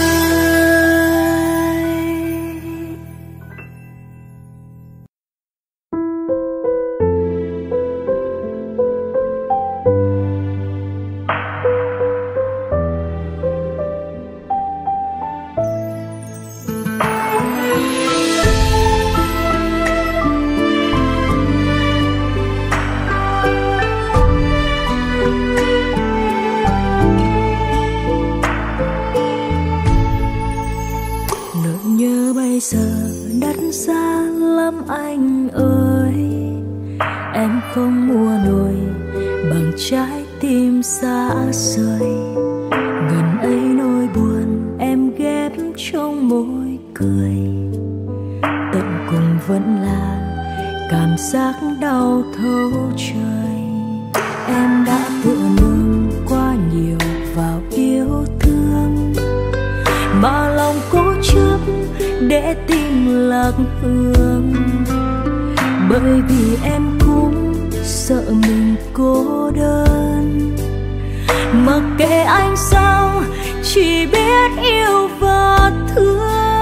bây giờ đắt giá lắm anh ơi. Em không mua nổi bằng trái tim xa rời. Gần ấy nỗi buồn em ghép trong môi cười. Tận cùng vẫn là cảm giác đau thấu trời. Em đã tựa nương quá nhiều vào yêu thương, mà lòng cố chấp để tim lạc hướng. Bởi vì em cũng sợ mình cô đơn. Mặc kệ anh sao, chỉ biết yêu và thương.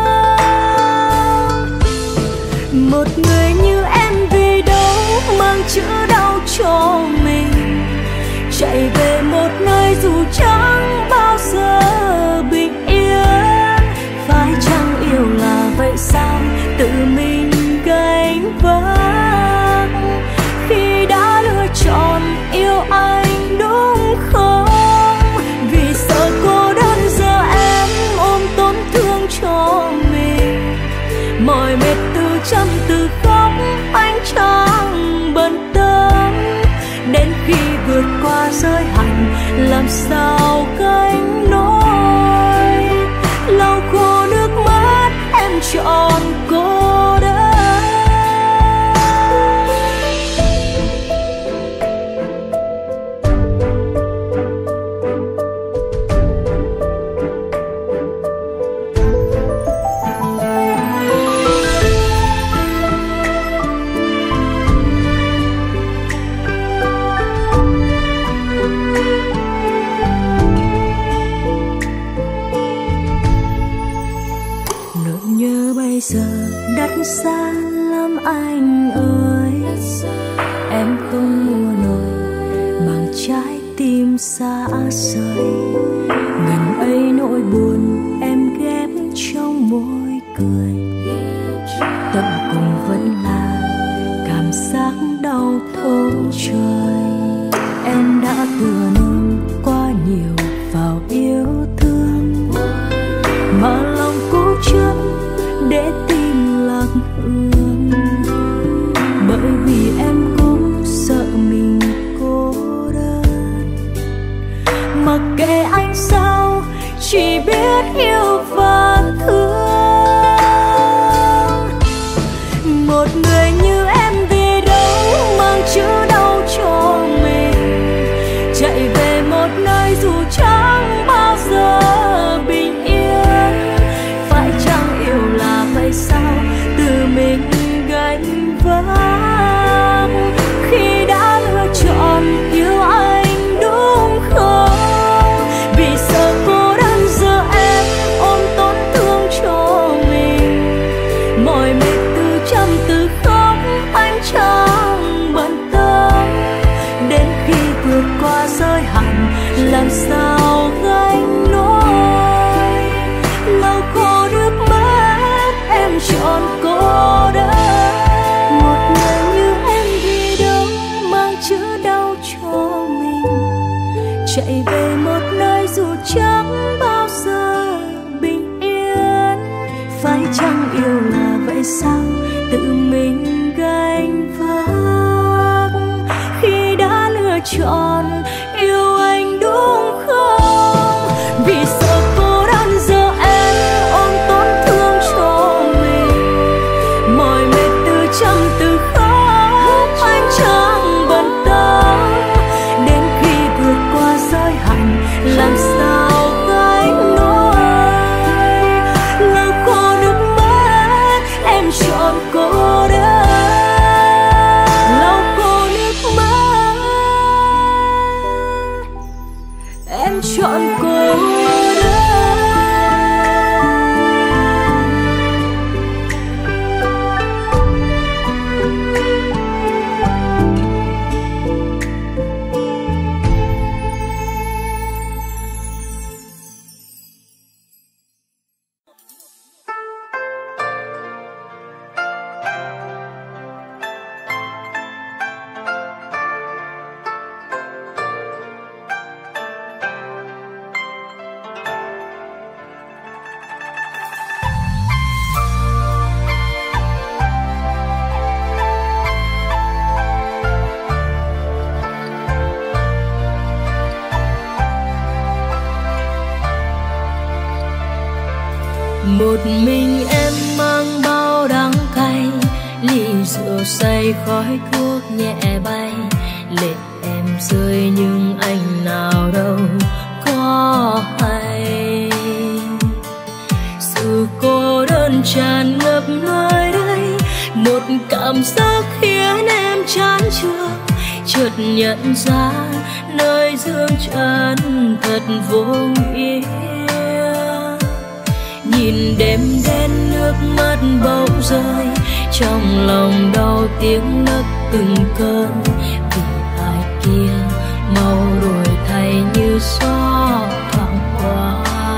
Một người như em vì đâu mang chữ đau cho mình, chạy về một nơi dù chẳng bao giờ bình yên. Phải chăng yêu là vậy sao, tự mình gánh vác khi đã lựa chọn yêu anh đúng không? Vì sợ cô đơn giờ em ôm tổn thương cho mình, mỏi mệt từ trăm từ khóc anh chẳng bận tâm. Đến khi vượt qua giới hạn làm sao gánh nổi, lau khô nước mắt em chọn cô đơn. Bây giờ đắt giá lắm anh ơi. Em không mua nổi bằng trái tim xa rời. Gần ấy nỗi buồn em ghép trong môi cười. Tận cùng vẫn là cảm giác đau thấu trời. Em đã tựa nương quá nhiều vào yêu thương, mà lòng cố chấp để tim lạc hướng. Bởi vì em cũng sợ mình cô đơn. Mặc kệ anh sao, chỉ biết yêu và thương. Một người như em vì đâu mang chữ đau cho mình, chạy về một nơi dù chẳng bao giờ bình yên. Phải chăng yêu là vậy sao, tự mình gánh vác khi đã lựa chọn yêu anh đúng không? Vì sợ cô đơn giờ em ôm tổn thương cho mình, mỏi mệt từ trăm từ khóc anh chẳng bận tâm. Đến khi vượt qua giới hạn làm sao gánh nổi, lau khô nước mắt em chọn cô đơn. Một người như em vì đâu mang chữ đau cho mình, chạy về một nơi dù chẳng bao giờ bình yên. Phải chăng yêu là vậy sao, tự mình gánh vác khi đã lựa chọn yêu anh đúng không? Vì sợ cô đơn giờ em ôm tổn thương cho mình, mỏi mệt từ trăm từ khóc anh chẳng bận tâm. Đến khi vượt qua giới hạn làm sao gánh nổi, lau khô nước mắt em chọn cô đơn. Lau khô nước mắt Một mình em mang bao đắng cay, ly rượu say khói thuốc nhẹ bay. Lệ em rơi nhưng anh nào đâu có hay. Sự cô đơn tràn ngập nơi đây, một cảm giác khiến em chán chường. Chợt nhận ra nơi dương trần thật vô nghĩa. Nhìn đêm đen nước mắt bỗng rơi, trong lòng đau tiếng nấc từng cơn. Vì ai kia mau đổi thay như gió thoảng qua.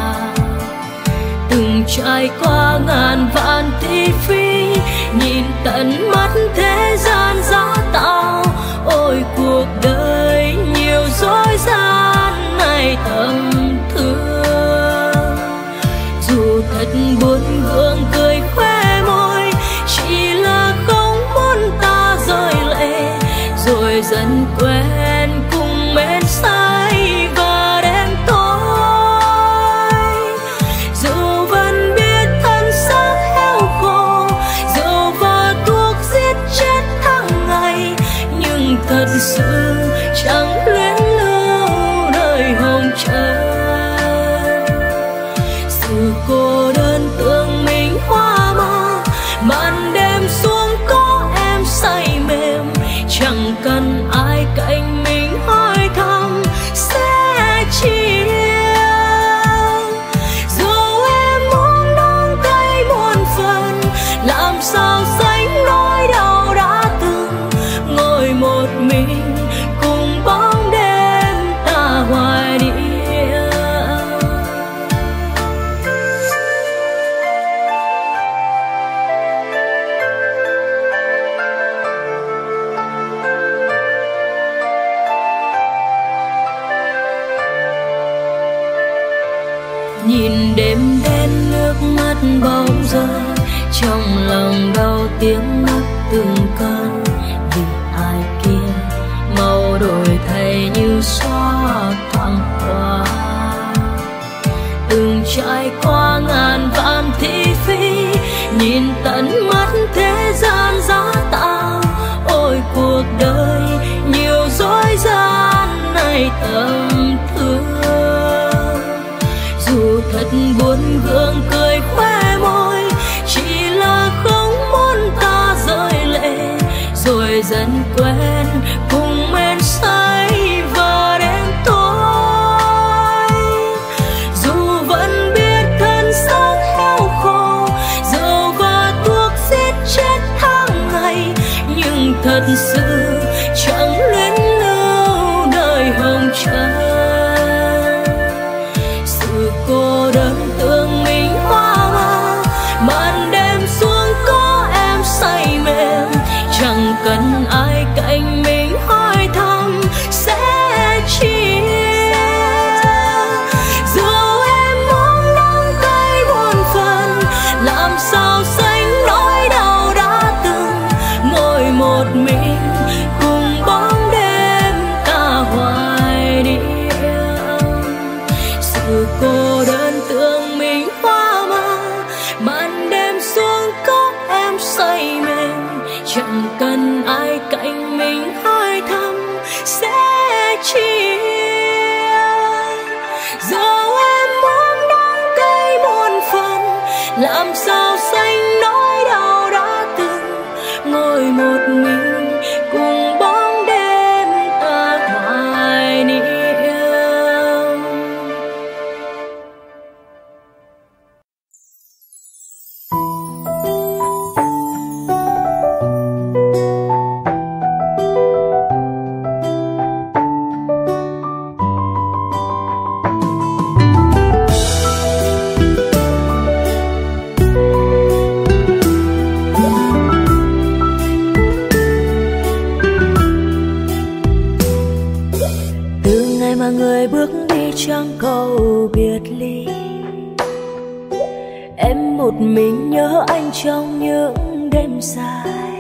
Từng trải qua ngàn vạn thị phi, nhìn tận mắt thế gian giá tạo. Ôi cuộc đời nhiều dối gian này thầm thương. Dù thật buồn gượng cười khoe môi, chỉ là không muốn ta rơi lệ. Rồi dần quen cùng mến say và đêm tối. Dù vẫn biết thân xác heo khô, rượu và thuốc giết chết tháng ngày, nhưng thật sự chẳng luyến lưu nơi hồng trần. Sự cô đơn tưởng mình hoa mơ, màn đêm xuống có em say mềm. Chẳng cần ai cạnh mình hỏi thăm sẽ chia. Dù em muốn đắng cay muôn phần, làm sao sánh nỗi đau đã từng. Ngồi một mình cùng bóng đêm ta hoài đi. Nhìn đêm đen nước mắt bỗng rơi, trong lòng đau tiếng nấc từng cơn. Vì ai kia mau đổi thay như gió thoảng qua. Từng trải qua ngàn vạn thị phi, nhìn tận mắt thế gian giá tạo. Ôi cuộc đời nhiều dối gian này tầm thương. Dù thật buồn gượng cười khoe môi, chỉ là không muốn ta rơi lệ. Rồi dần quen cùng men say và đêm tối. Dù vẫn biết thân xác heo khô, rượu và thuốc giết chết tháng ngày, nhưng thật sự chẳng luyến lưu nơi hồng trần. Sự cô đơn tưởng mình hoa mơ, màn đêm xuống có em say mềm. Chẳng cần ai cạnh mình hỏi thăm sẽ chia. Dù em muốn đắng cay muôn phần, làm sao sánh nỗi đau đã từng. Ngồi một mình cùng bóng đêm ta hoài đi. Sự cô đơn tưởng mình hoa mơ, màn đêm xuống có em say mềm. Chẳng cần ai cạnh mình hỏi thăm sẽ chia. Dù em muốn đắng cay muôn phần, làm sao sánh nỗi đau đã từng. Ngồi một mình cùng bóng đêm ta hoài niệm. Mà người bước đi trong câu biệt ly, em một mình nhớ anh trong những đêm dài.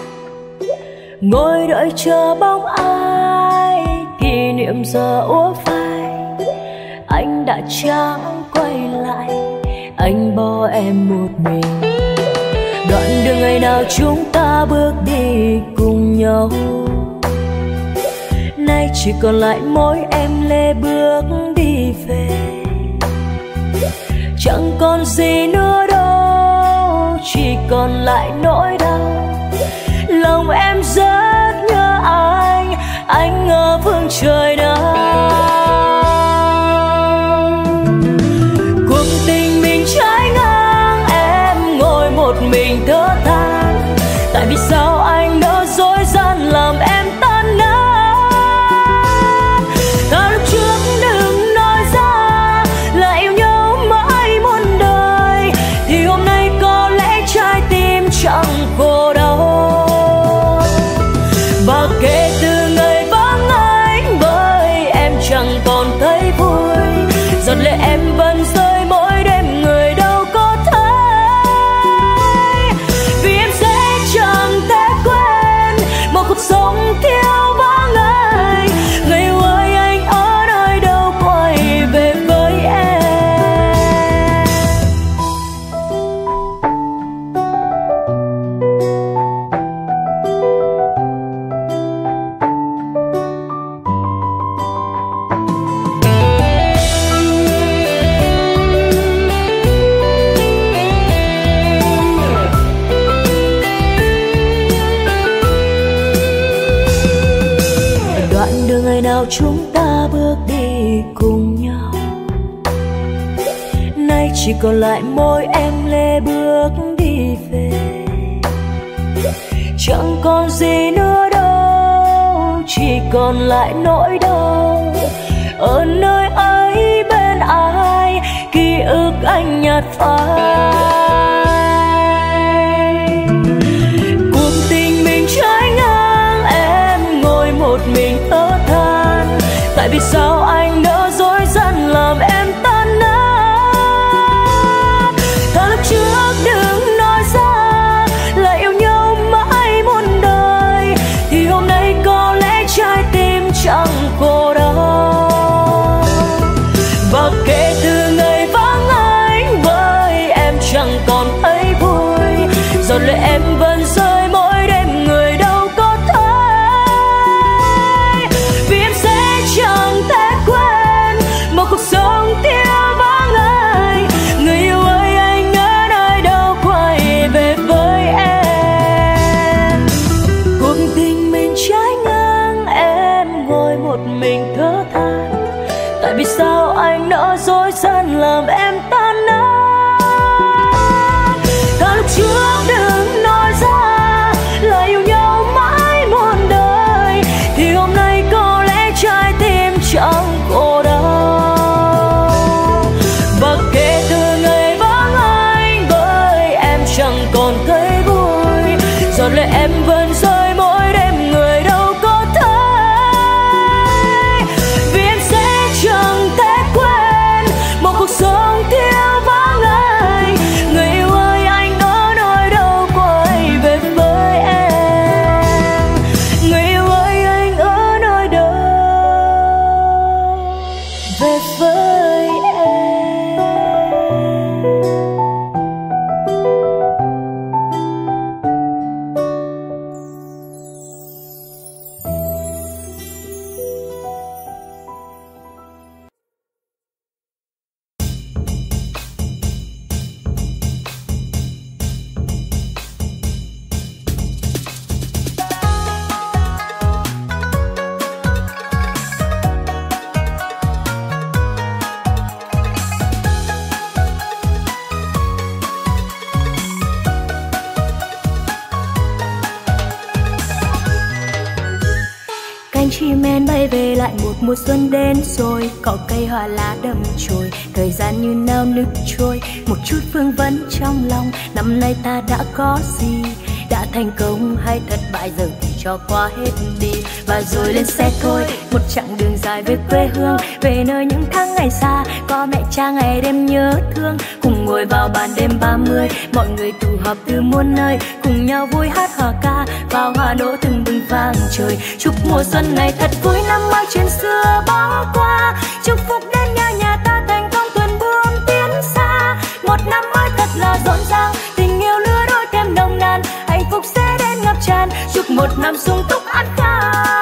Ngồi đợi chờ bóng ai, kỷ niệm giờ úa phai. Anh đã chẳng quay lại, anh bỏ em một mình. Đoạn đường ngày nào chúng ta bước đi cùng nhau, nay chỉ còn lại mỗi em lê bước đi về. Chẳng còn gì nữa đâu, chỉ còn lại nỗi đau. Lòng em rất nhớ anh, anh ở phương trời nào. Cuộc tình mình trái ngang, em ngồi một mình thở than. Tại vì sao anh đã dối gian làm em tan nát. Ta lúc trước đừng nói ra là yêu nhau mãi muôn đời, thì hôm nay có lẽ trái tim chẳng khổ đau. Và kể từ ngày vắng anh bởi em chẳng còn thấy vui, giọt lệ em vẫn rơi mỗi đêm người đâu có thấy. Vì em sẽ chẳng thể quên một cuộc sống thiếu vắng anh. Người yêu ơi, anh ở nơi đâu, quay về với em. Đoạn đường ngày nào chúng ta bước đi cùng nhau, nay chỉ còn lại mỗi em lê bước đi về. Chẳng còn gì nữa đâu, chỉ còn lại nỗi đau. Ở nơi ấy bên ai, ký ức anh nhạt phai. Cuộc tình mình trái ngang, em ngồi một mình thở than. Tại vì sao anh đã dối gian làm em tan nát. Thà lúc trước đừng nói ra là yêu nhau mãi muôn đời, thì hôm nay có lẽ trái tim chẳng khổ đau. Và kể từ ngày vắng anh với em chẳng còn thấy vui, giọt lệ em vẫn rơi mỗi đêm người đâu có thấy. Vì em sẽ chẳng thể quên một cuộc sống thiếu vắng anh. Người yêu ơi, anh ở nơi đâu, quay về với em. Cuộc tình mình trái ngang, em ngồi một mình thở than. Tại vì sao anh đã dối gian làm em tan nát. Thà lúc trước đừng nói ra là yêu nhau mãi muôn đời, thì hôm nay có lẽ trái tim chẳng khổ đau. Và kể từ ngày vắng anh bởi em chẳng còn thấy vui, giọt lệ em vẫn rơi mỗi đêm người đâu có thấy. Vì em sẽ chẳng thể quên một cuộc sống thiếu vắng anh. Người yêu ơi, anh ở nơi đâu, quay về với em. Người yêu ơi, anh ở nơi đâu, về với em. Cánh chim én bay về, lại một mùa xuân đến rồi. Cỏ cây hoa lá đâm chồi, thời gian như nao nức trôi. Một chút vương vấn trong lòng, năm nay ta đã có gì? Đã thành công hay thất bại, giờ thì cho qua hết đi. Và rồi lên xe thôi, một chặng đường dài về quê hương, về nơi những tháng ngày xa, có mẹ cha ngày đêm nhớ thương. Cùng ngồi vào bàn đêm ba mươi, mọi người tụ họp từ muôn nơi, cùng nhau vui hát hò ca, vào hoa nổ từng bừng vang trời. Chúc mùa xuân này thật vui, năm mai chuyện xưa bỏ qua. Chúc phúc đến nhà nhà ta thành công tuần buông tiến xa. Một năm mới thật là rộn ràng, tình yêu lứa đôi thêm nồng nàn, hạnh phúc sẽ đến ngập tràn, chúc một năm sung túc an khang.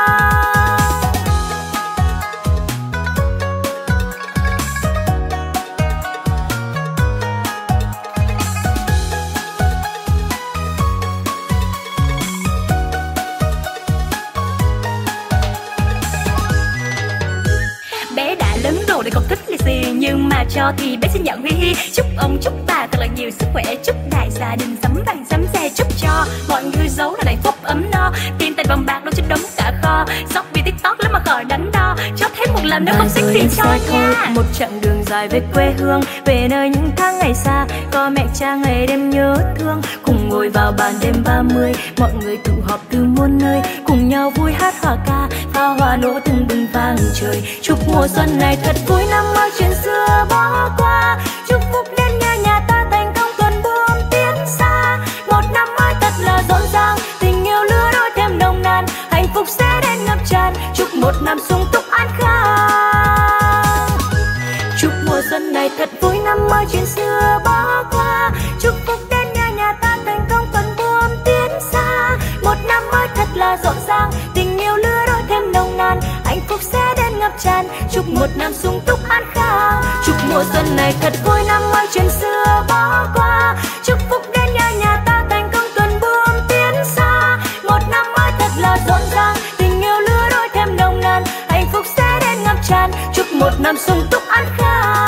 Để còn thích lì xì nhưng mà cho thì bé xin nhận hi hi. Chúc ông chúc bà thật là nhiều sức khỏe, chúc đại gia đình sắm vàng sắm xe, chúc cho mọi người giấu là hạnh phúc ấm no, tiền tài vàng bạc đâu chứ đóng cả kho. Sóc vì tiktok lắm mà khỏi đắn đo, chót thêm một lần nữa không xích tiền cho nha. Một chặng đường dài về quê hương, về nơi những tháng ngày xa, có mẹ cha ngày đêm nhớ thương, cùng ngồi vào bàn đêm ba mươi, mọi người tụ họp từ muôn nơi, cùng nhau vui hát hòa ca, pháo hoa nổ từng bừng vang trời. Chúc mùa xuân này thật vui, năm mới chuyện xưa bỏ qua, chúc phúc đến nhà nhà ta thành công tuần buồm tiến xa. Một năm mới thật là rộn ràng, tình yêu lứa đôi thêm nồng nàn, hạnh phúc sẽ đến ngập tràn, chúc một năm sung túc an khang. Chúc mùa xuân này thật vui, năm mới chuyện xưa bỏ qua, chúc phúc đến nhà nhà ta thành công tuần buồm tiến xa. Một năm mới thật là rộn ràng, tình yêu lứa đôi thêm nồng nàn, hạnh phúc sẽ đến ngập tràn, chúc một năm sung túc an khang. Chúc mùa xuân này thật vui, năm mới chuyện xưa bỏ qua, chúc phúc đến nhà nhà ta thành công tuần buồm tiến xa. Một năm mới thật là rộn ràng, tình yêu lứa đôi thêm nồng nàn, hạnh phúc sẽ đến ngập tràn, chúc một năm sung túc an khang.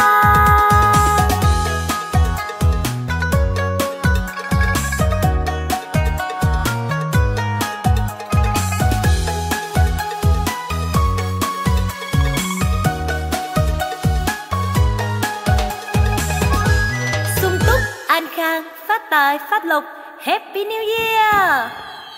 An khang, phát tài, phát lộc, Happy New Year!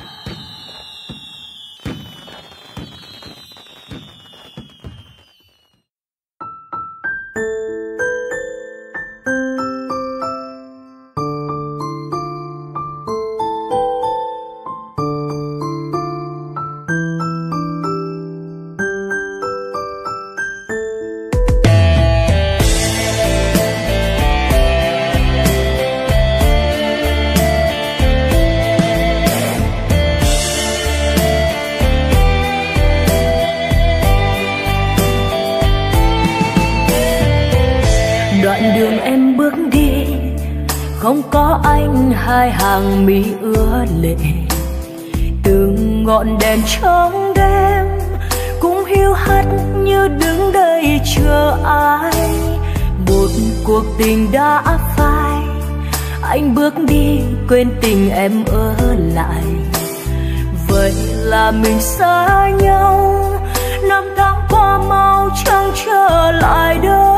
Đường em bước đi không có anh, hai hàng mi ứa lệ, từng ngọn đèn trong đêm cũng hiu hắt như đứng đây chờ ai. Một cuộc tình đã phai, anh bước đi quên tình em ở lại, vậy là mình xa nhau. Năm tháng qua mau chẳng trở lại đâu.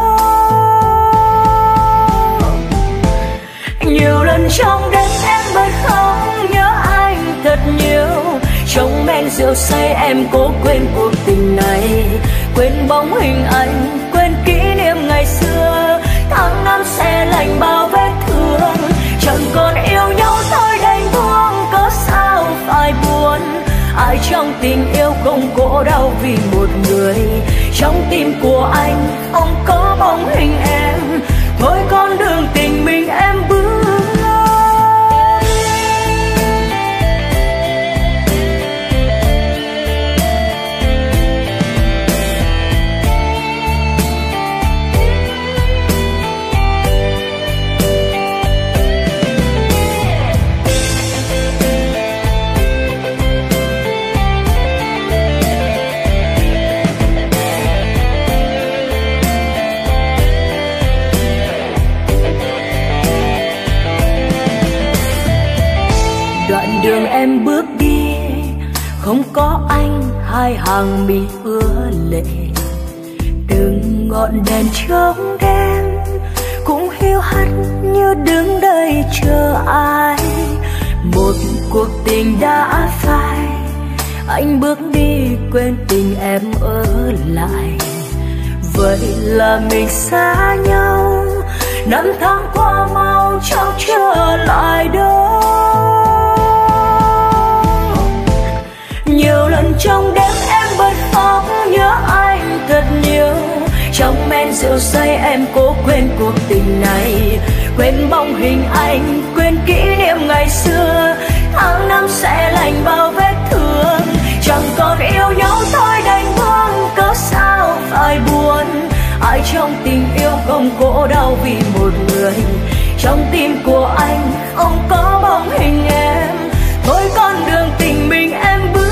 Nhiều lần trong đêm em bật khóc nhớ anh thật nhiều, trong men rượu say em cố quên cuộc tình này, quên bóng hình ảnh, quên kỷ niệm ngày xưa. Tháng năm sẽ lành bao vết thương, chẳng còn yêu nhau thôi đành buông, cớ sao phải buồn. Ai trong tình yêu không khổ đau vì một người, trong tim của anh không có bóng hình em, thôi con đường tình mình em bước. Đường em bước đi không có anh, hai hàng mi ứa lệ, từng ngọn đèn trong đêm cũng hiu hắt như đứng đây chờ ai. Một cuộc tình đã phai, anh bước đi quên tình em ở lại, vậy là mình xa nhau. Năm tháng qua mau chẳng trở lại đâu. Nhiều lần trong đêm em bật khóc nhớ anh thật nhiều, trong men rượu say em cố quên cuộc tình này, quên bóng hình anh, quên kỷ niệm ngày xưa. Tháng năm sẽ lành bao vết thương, chẳng còn yêu nhau thôi đành buông, cớ sao phải buồn. Ai trong tình yêu không khổ đau vì một người, trong tim của anh không có bóng hình em. Thôi con đường tình mình em bước,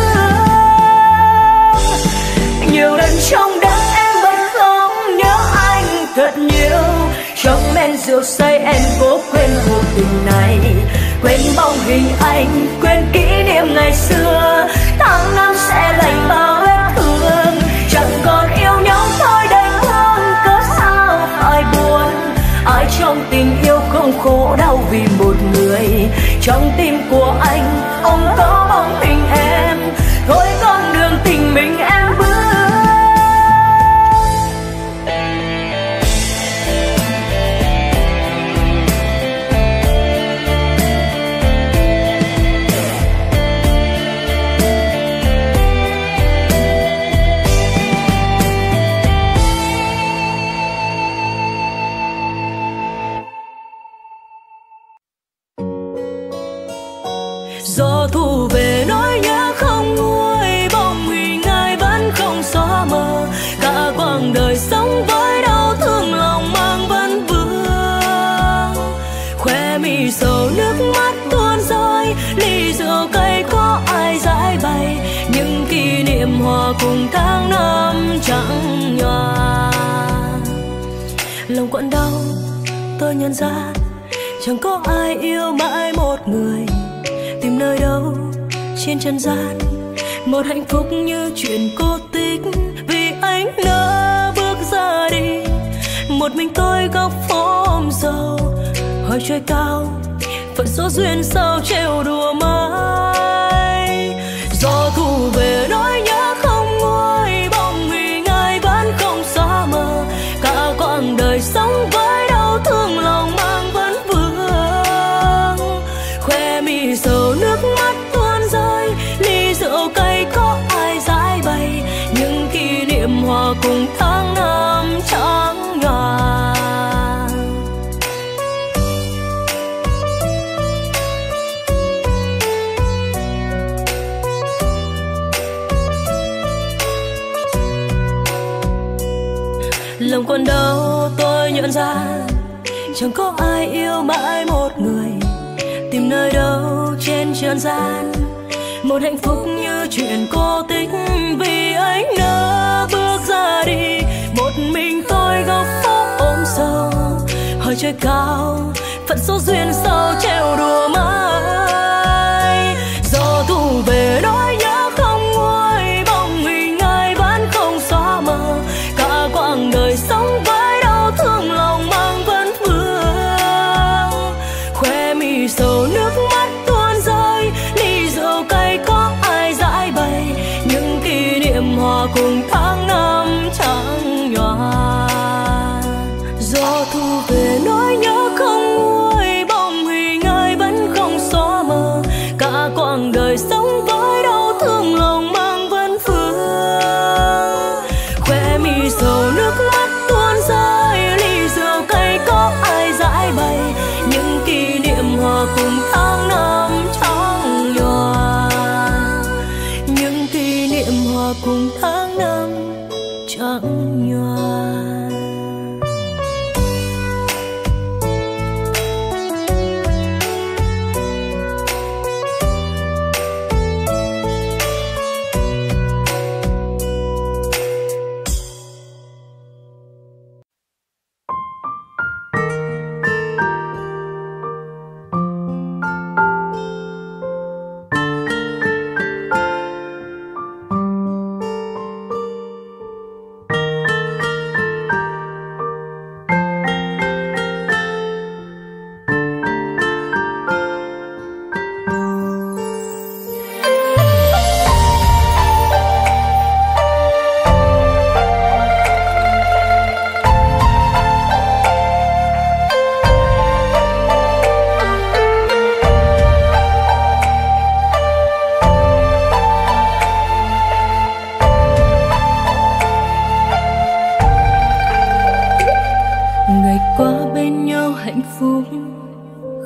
nhiều lần trong đêm em vẫn không nhớ anh thật nhiều. Trong men rượu say em cố quên cuộc tình này, quên bóng hình anh, quên kỷ niệm ngày xưa. Tháng năm sẽ lành bao vết thương, chẳng còn yêu nhau thôi đành buông, cớ sao phải buồn. Ai trong tình yêu không khổ đau vì một người, trong tim của anh không có bóng hình em. Thôi con đường tình mình em bước. Gió thu về nỗi nhớ không nguôi, bóng hình ai vẫn không xóa mờ. Cả quãng đời sống với đau thương lòng mang vẫn vương. Khoe mi sầu nước mắt tuôn rơi, ly rượu cay có ai giải bày. Những kỷ niệm hòa cùng tháng năm trắng nhòa. Lòng quặn đau tôi nhận ra chẳng có ai yêu mãi một người. Tìm nơi đâu trên trần gian một hạnh phúc như chuyện cô tích, vì anh đã bước ra đi. Một mình tôi góc phố ôm sầu, hỏi trời cao phận số duyên sao trêu đùa mãi. Gió thu về nỗi nhớ không nguôi, bóng hình ai vẫn không xóa mờ. Cả quãng đời sống với đau thương lòng mang vẫn vương. Khoe mi sầu nước mắt tuôn rơi, ly rượu cay có ai giải bày. Những kỷ niệm hòa cùng tháng năm trắng nhòa. Lòng còn đau tôi nhận ra chẳng có ai yêu mãi một người. Tìm nơi đâu trên trần gian một hạnh phúc như chuyện cô tích, vì anh đã bước ra đi. Một mình tôi góc phố ôm sầu, hỏi trời cao phận số duyên sao trêu đùa mãi. Gió thu về nỗi nhớ không nguôi, bóng hình ai vẫn không xóa mờ. Cả quãng đời sống với đau thương lòng mang vẫn vương. Khoe mi sầu nước mắt tuôn rơi, ly rượu cay có ai giải bày. Những kỷ niệm hòa cùng tháng năm trắng nhòa. Gió thu về nỗi nhớ không nguôi, bóng hình ai vẫn không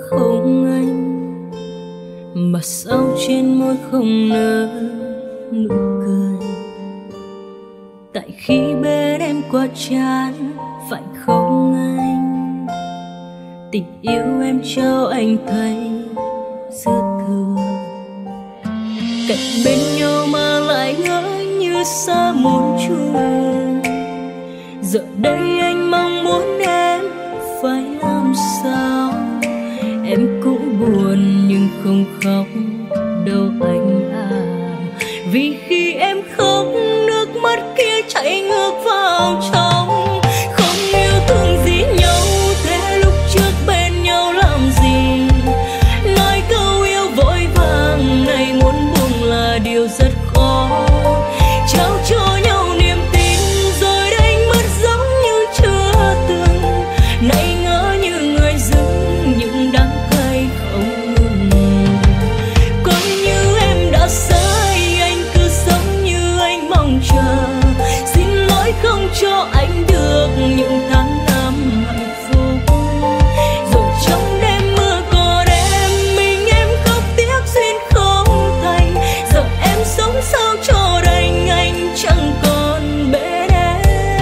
không anh, mà sao trên môi không nở nụ cười. Tại khi bên em quá chán phải không anh, tình yêu em cho anh thấy dư thừa. Cạnh bên nhau mà lại ngỡ như xa một chuông, giờ đây anh mong muốn em phải làm sao. Em cũng buồn nhưng không khóc đâu anh à, vì khi em khóc nước mắt kia chảy ngược vào trong. Không yêu thương gì nhau thế lúc trước bên nhau làm gì, nói câu yêu vội vàng này muốn buông là điều rất khó. Trao cho nhau niềm tin rồi đánh mất giống như chưa từng, nay ngỡ như người dưng những đắng cay không ngừng. Coi như em đã sai anh cứ sống như anh mong chờ, xin lỗi không cho anh được những tháng năm hạnh phúc. Rồi trong đêm mưa còn em mình em khóc tiếc duyên không thành, giờ em sống sao cho đành anh chẳng còn bên em.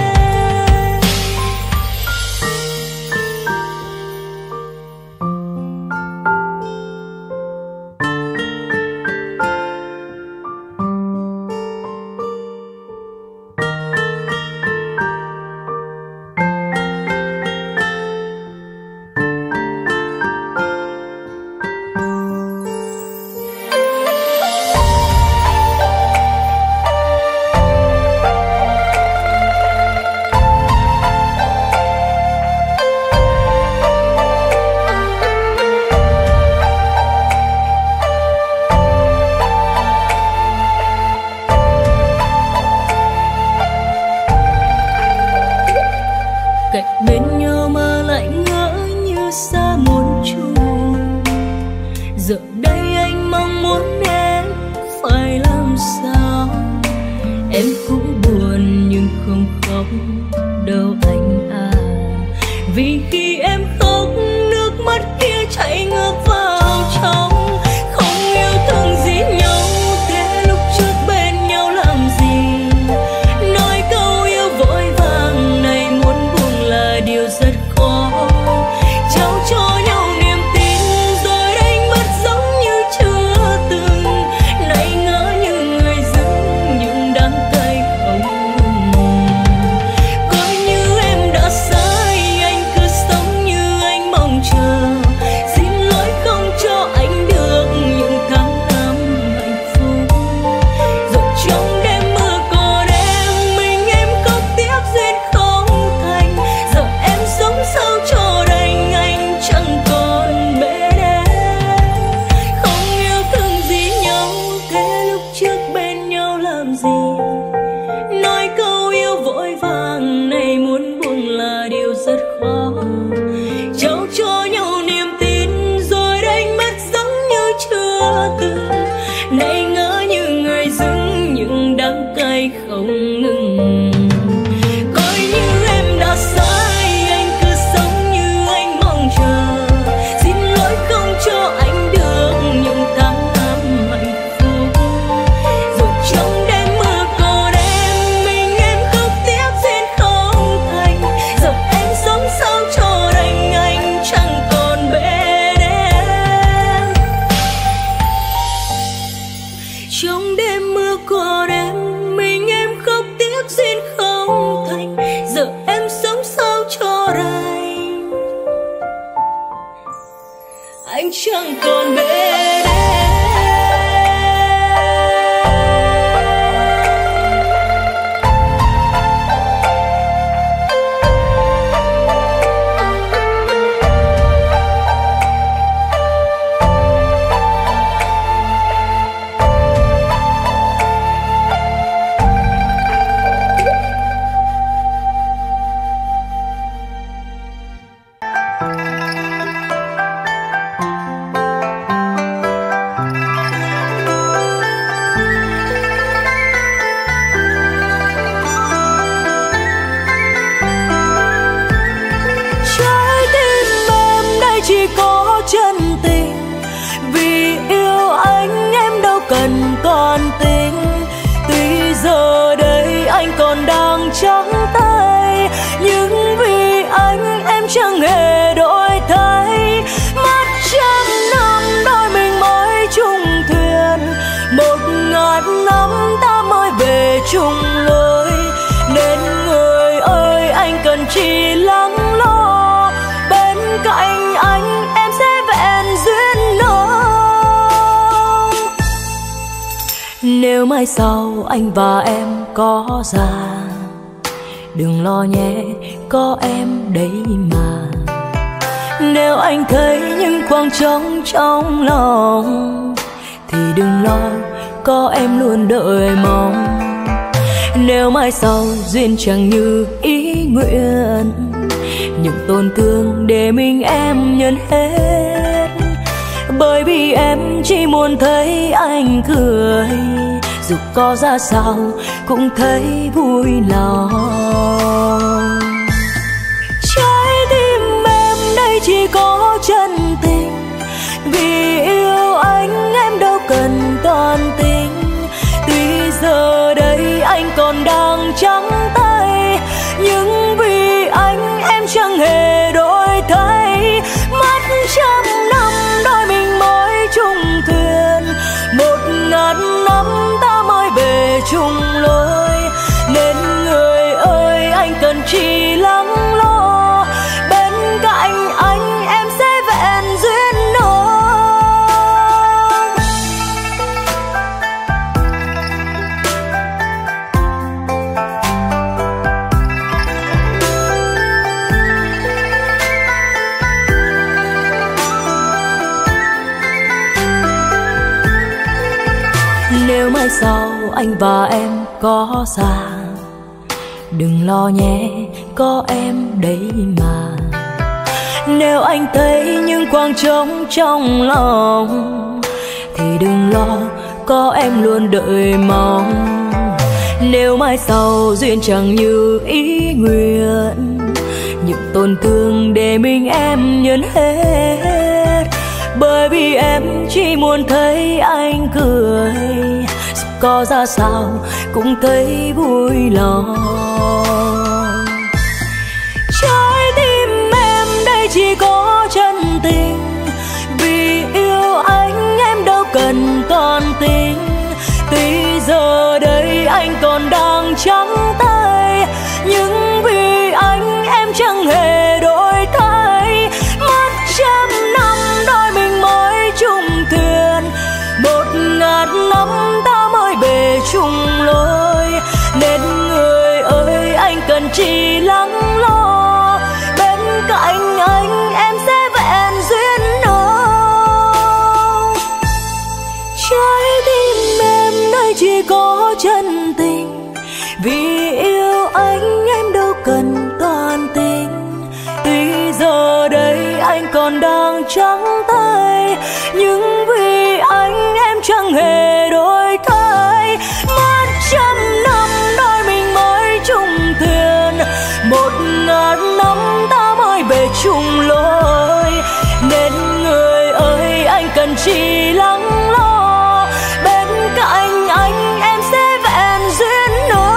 Cạnh bên nhau mà lại ngỡ như xa một chuông, giờ đây anh mong muốn em phải làm sao. Em cũng buồn nhưng không khóc đâu anh à, vì khi em khóc nước mắt kia chảy ngược vào trong. Không yêu thương gì nhau thế lúc trước bên nhau làm gì, nói câu yêu vội vàng này muốn buông là điều rất khó. Trao cho nhau niềm tin rồi đánh mất giống như chưa từng, nay ngỡ như người dưng những đắng cay không ngừng. Coi như em đã sai anh cứ sống như anh mong chờ, xin lỗi không cho anh được những tháng năm hạnh phúc. Rồi trong đêm mưa còn em mình em khóc tiếc duyên không thành, giờ em sống sao cho đành anh chẳng còn bên em. Không yêu thương gì nhau thế lúc trước bên nhau làm gì, nói câu yêu vội vàng này muốn buông là điều rất khó. Trao cho nhau niềm tin rồi đánh mất giống như chưa từng, nay ngỡ như người dưng những đắng cay không ngừng. Coi như em đã sai anh cứ sống như anh mong chờ, xin lỗi không cho anh được những tháng năm hạnh phúc. Rồi trong đêm mưa còn em mình em khóc tiếc duyên không thành, giờ em sống sao cho đành anh chẳng còn bên em. Trong đêm mưa còn em mình em khóc tiếc duyên không thành, giờ em sống sao cho đành anh chẳng còn bên em. chung lối. Nên người ơi anh cần chỉ lắng lo, bên cạnh anh em sẽ vẹn duyên đó. Nếu mai sau anh và em có già, đừng lo nhé, có em đấy mà. Nếu anh thấy những khoảng trống trong lòng thì đừng lo, có em luôn đợi mong. Nếu mai sau duyên chẳng như ý nguyện, những tổn thương để mình em nhận hết. Bởi vì em chỉ muốn thấy anh cười, dù có ra sao cũng thấy vui lòng. Trái tim em đây chỉ có chân tình, vì yêu anh em đâu cần toàn tình. Tuy giờ đây anh còn đang trắng tay, nhưng vì anh em chẳng hề đổi thay. Mất trăm năm đôi mình mới chung thuyền, một ngàn năm ta mới về chung lối. Nên người ơi anh cần chỉ lắng lo, bên cạnh anh em sẽ vẹn duyên đó. Nếu mai sau anh và em có già, đừng lo nhé, có em đấy mà. Nếu anh thấy những khoảng trống trong lòng thì đừng lo, có em luôn đợi mong. Nếu mai sau duyên chẳng như ý nguyện, những tổn thương để mình em nhận hết. Bởi vì em chỉ muốn thấy anh cười, dù có ra sao cũng thấy vui lòng. Trái tim em đây chỉ có chân tình, vì yêu anh em đâu cần toàn tình. Tuy giờ đây anh còn đang trắng tay, nhưng vì anh em chẳng hề đổi thay. Mất trăm năm đôi mình mới chung thuyền, một ngàn năm ta mới về chung lối. Nên người ơi anh cần chỉ lắng lo, bên cạnh anh em sẽ vẹn duyên đó. Trái tim em đây chỉ có chân tình, vì yêu anh em đâu cần toàn tình. Tuy giờ đây anh còn đang trắng tay, nhưng vì anh em chẳng hề đổi thay. Mất trăm năm đôi mình mới chung thuyền, một ngàn năm ta mới về chung lối. Nên người ơi anh cần chỉ lắng lo, bên cạnh anh em sẽ vẹn duyên đó.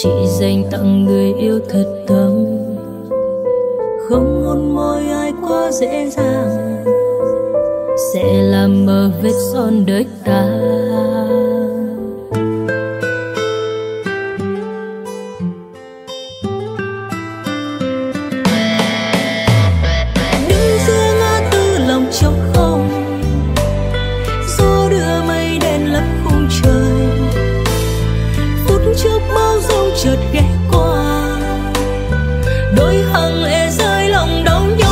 chỉ dành tặng người yêu thật tâm. Không hôn môi ai quá dễ dàng sẽ làm mờ vết son đời ta. Đứng giữa ngã tư lòng trống không, gió đưa mây đen lấp khung trời. Phút chốc bao dung chợt ghé qua, đôi hàng lệ rơi lòng đau nhói.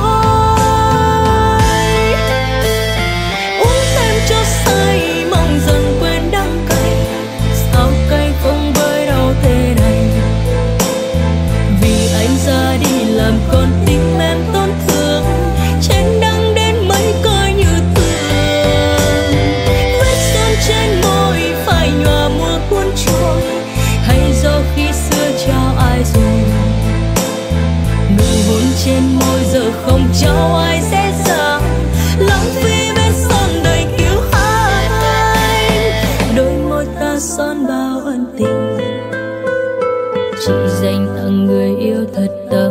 Uống thêm cho say mong dần quên đắng cay, sao cay không với đau thế này. Vì anh ra đi làm con tim em tổn thương, chén đắng đến mấy coi như thường. Vết son trên môi phải nhòa mưa cuốn trôi, hay do khi xưa trao ai rồi. Nụ hôn trên môi giờ không trao ai dễ dàng, lãng phí vết son đầy kiêu hãnh. Đôi môi ta son bao ân tình, chỉ dành tặng người yêu thật tâm.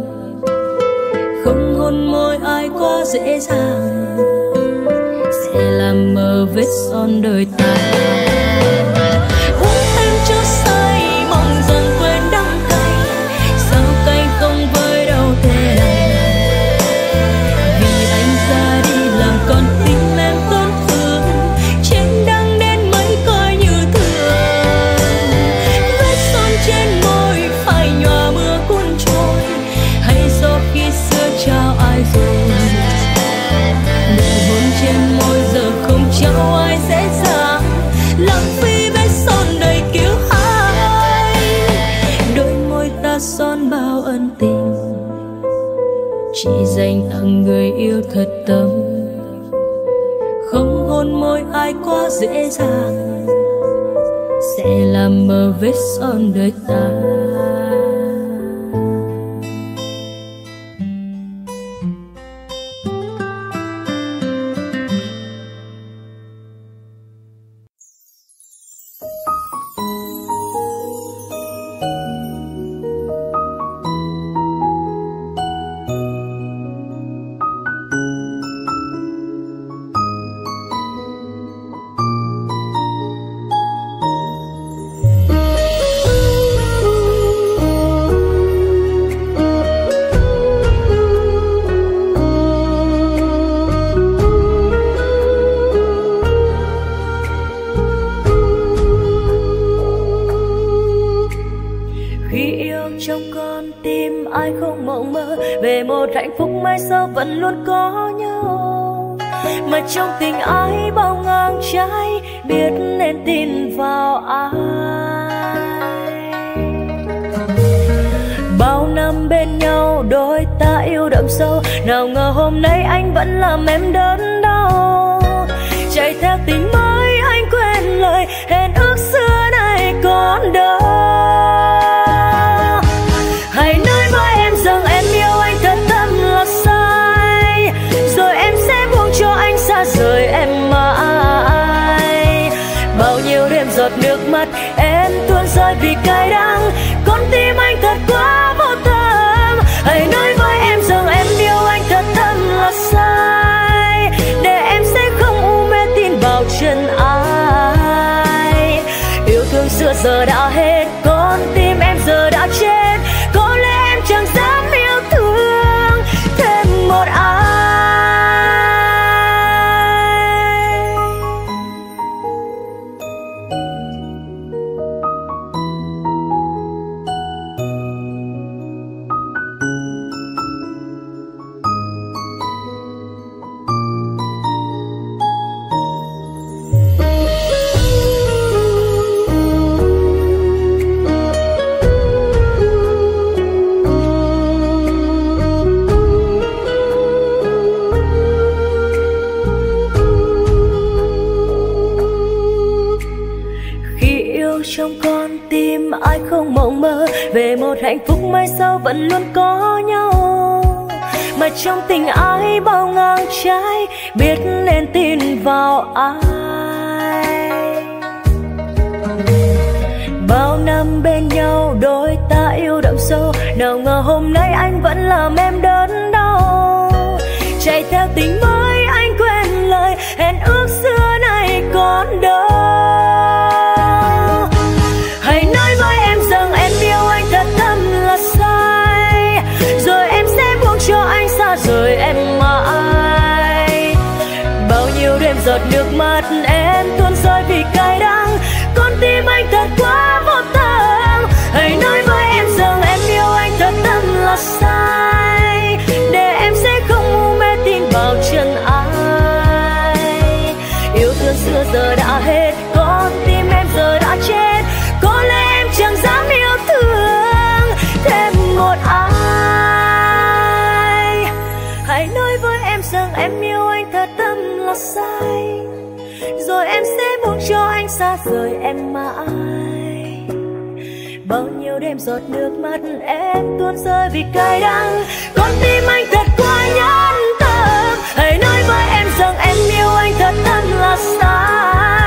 không hôn môi ai quá dễ dàng sẽ làm mờ vết son đời ta. Uống thêm cho say mong dần quên đắng cay, sao cay không với đau thế này. Vì anh ra đi làm con tim em tổn thương, chén đắng đến mấy coi như thường. Vết son trên môi phải nhòa mưa cuốn trôi, hay do khi xưa trao ai rồi. Nụ hôn trên môi giờ không trao ai dễ dàng, lãng phí vết son đầy kiêu hãnh. Đôi môi ta son bao ân tình, chỉ dành tặng người yêu thật tâm. không hôn môi ai quá dễ dàng sẽ làm mờ vết son đời ta. hạnh phúc mai sau vẫn luôn có nhau, mà trong tình ái bao ngang trái biết nên tin vào ai. Bao năm bên nhau đôi ta yêu đậm sâu, nào ngờ hôm nay anh vẫn làm em đớn đau. Chạy theo tình mới anh quên lời hẹn ước xưa này còn đâu. Hãy nói với em rằng em yêu anh thật tâm là sai, rồi em sẽ buông cho anh xa rời em mãi. Bao nhiêu đêm giọt nước mắt em tuôn rơi vì cay đắng, con tim anh thật quá vô tâm. Hãy nói với em rằng em yêu anh thật tâm là sai, để em sẽ không u mê tin vào chân ai. Yêu thương xưa giờ đã hết, con tim em giờ đã chết. Có lẽ em chẳng dám yêu thương thêm một ai. Trong con tim ai không mộng mơ về một hạnh phúc mai sau vẫn luôn có nhau, mà trong tình ái bao ngang trái biết nên tin vào ai. Bao năm bên nhau yêu đậm sâu. Nào ngờ hôm nay anh vẫn làm em đớn đau. Chạy theo tình mới anh quên lời hẹn ước xưa này còn đâu. Hãy nói với em rằng em yêu anh thật thầm là sai, rồi em sẽ buông cho anh xa rời em mãi. Bao nhiêu đêm giọt nước mắt em tuôn rơi vì cay đắng, con tim anh thật quá vô tâm. Hãy nói với em rằng em yêu anh thật thầm là sai, để em sẽ không ngu mê tin vào chân ai. Yêu thương xưa giờ đã hết, con tim em giờ đã chết. Có lẽ em chẳng dám yêu thương thêm một ai. Hãy nói với em rằng em yêu anh thật thầm là sai, rồi em sẽ buông cho anh xa rời em mãi. Bao nhiêu đêm giọt nước mắt em tuôn rơi vì cay đắng, con tim anh thật quá nhẫn tâm. Hãy nói với em rằng em yêu anh thật thầm là sai,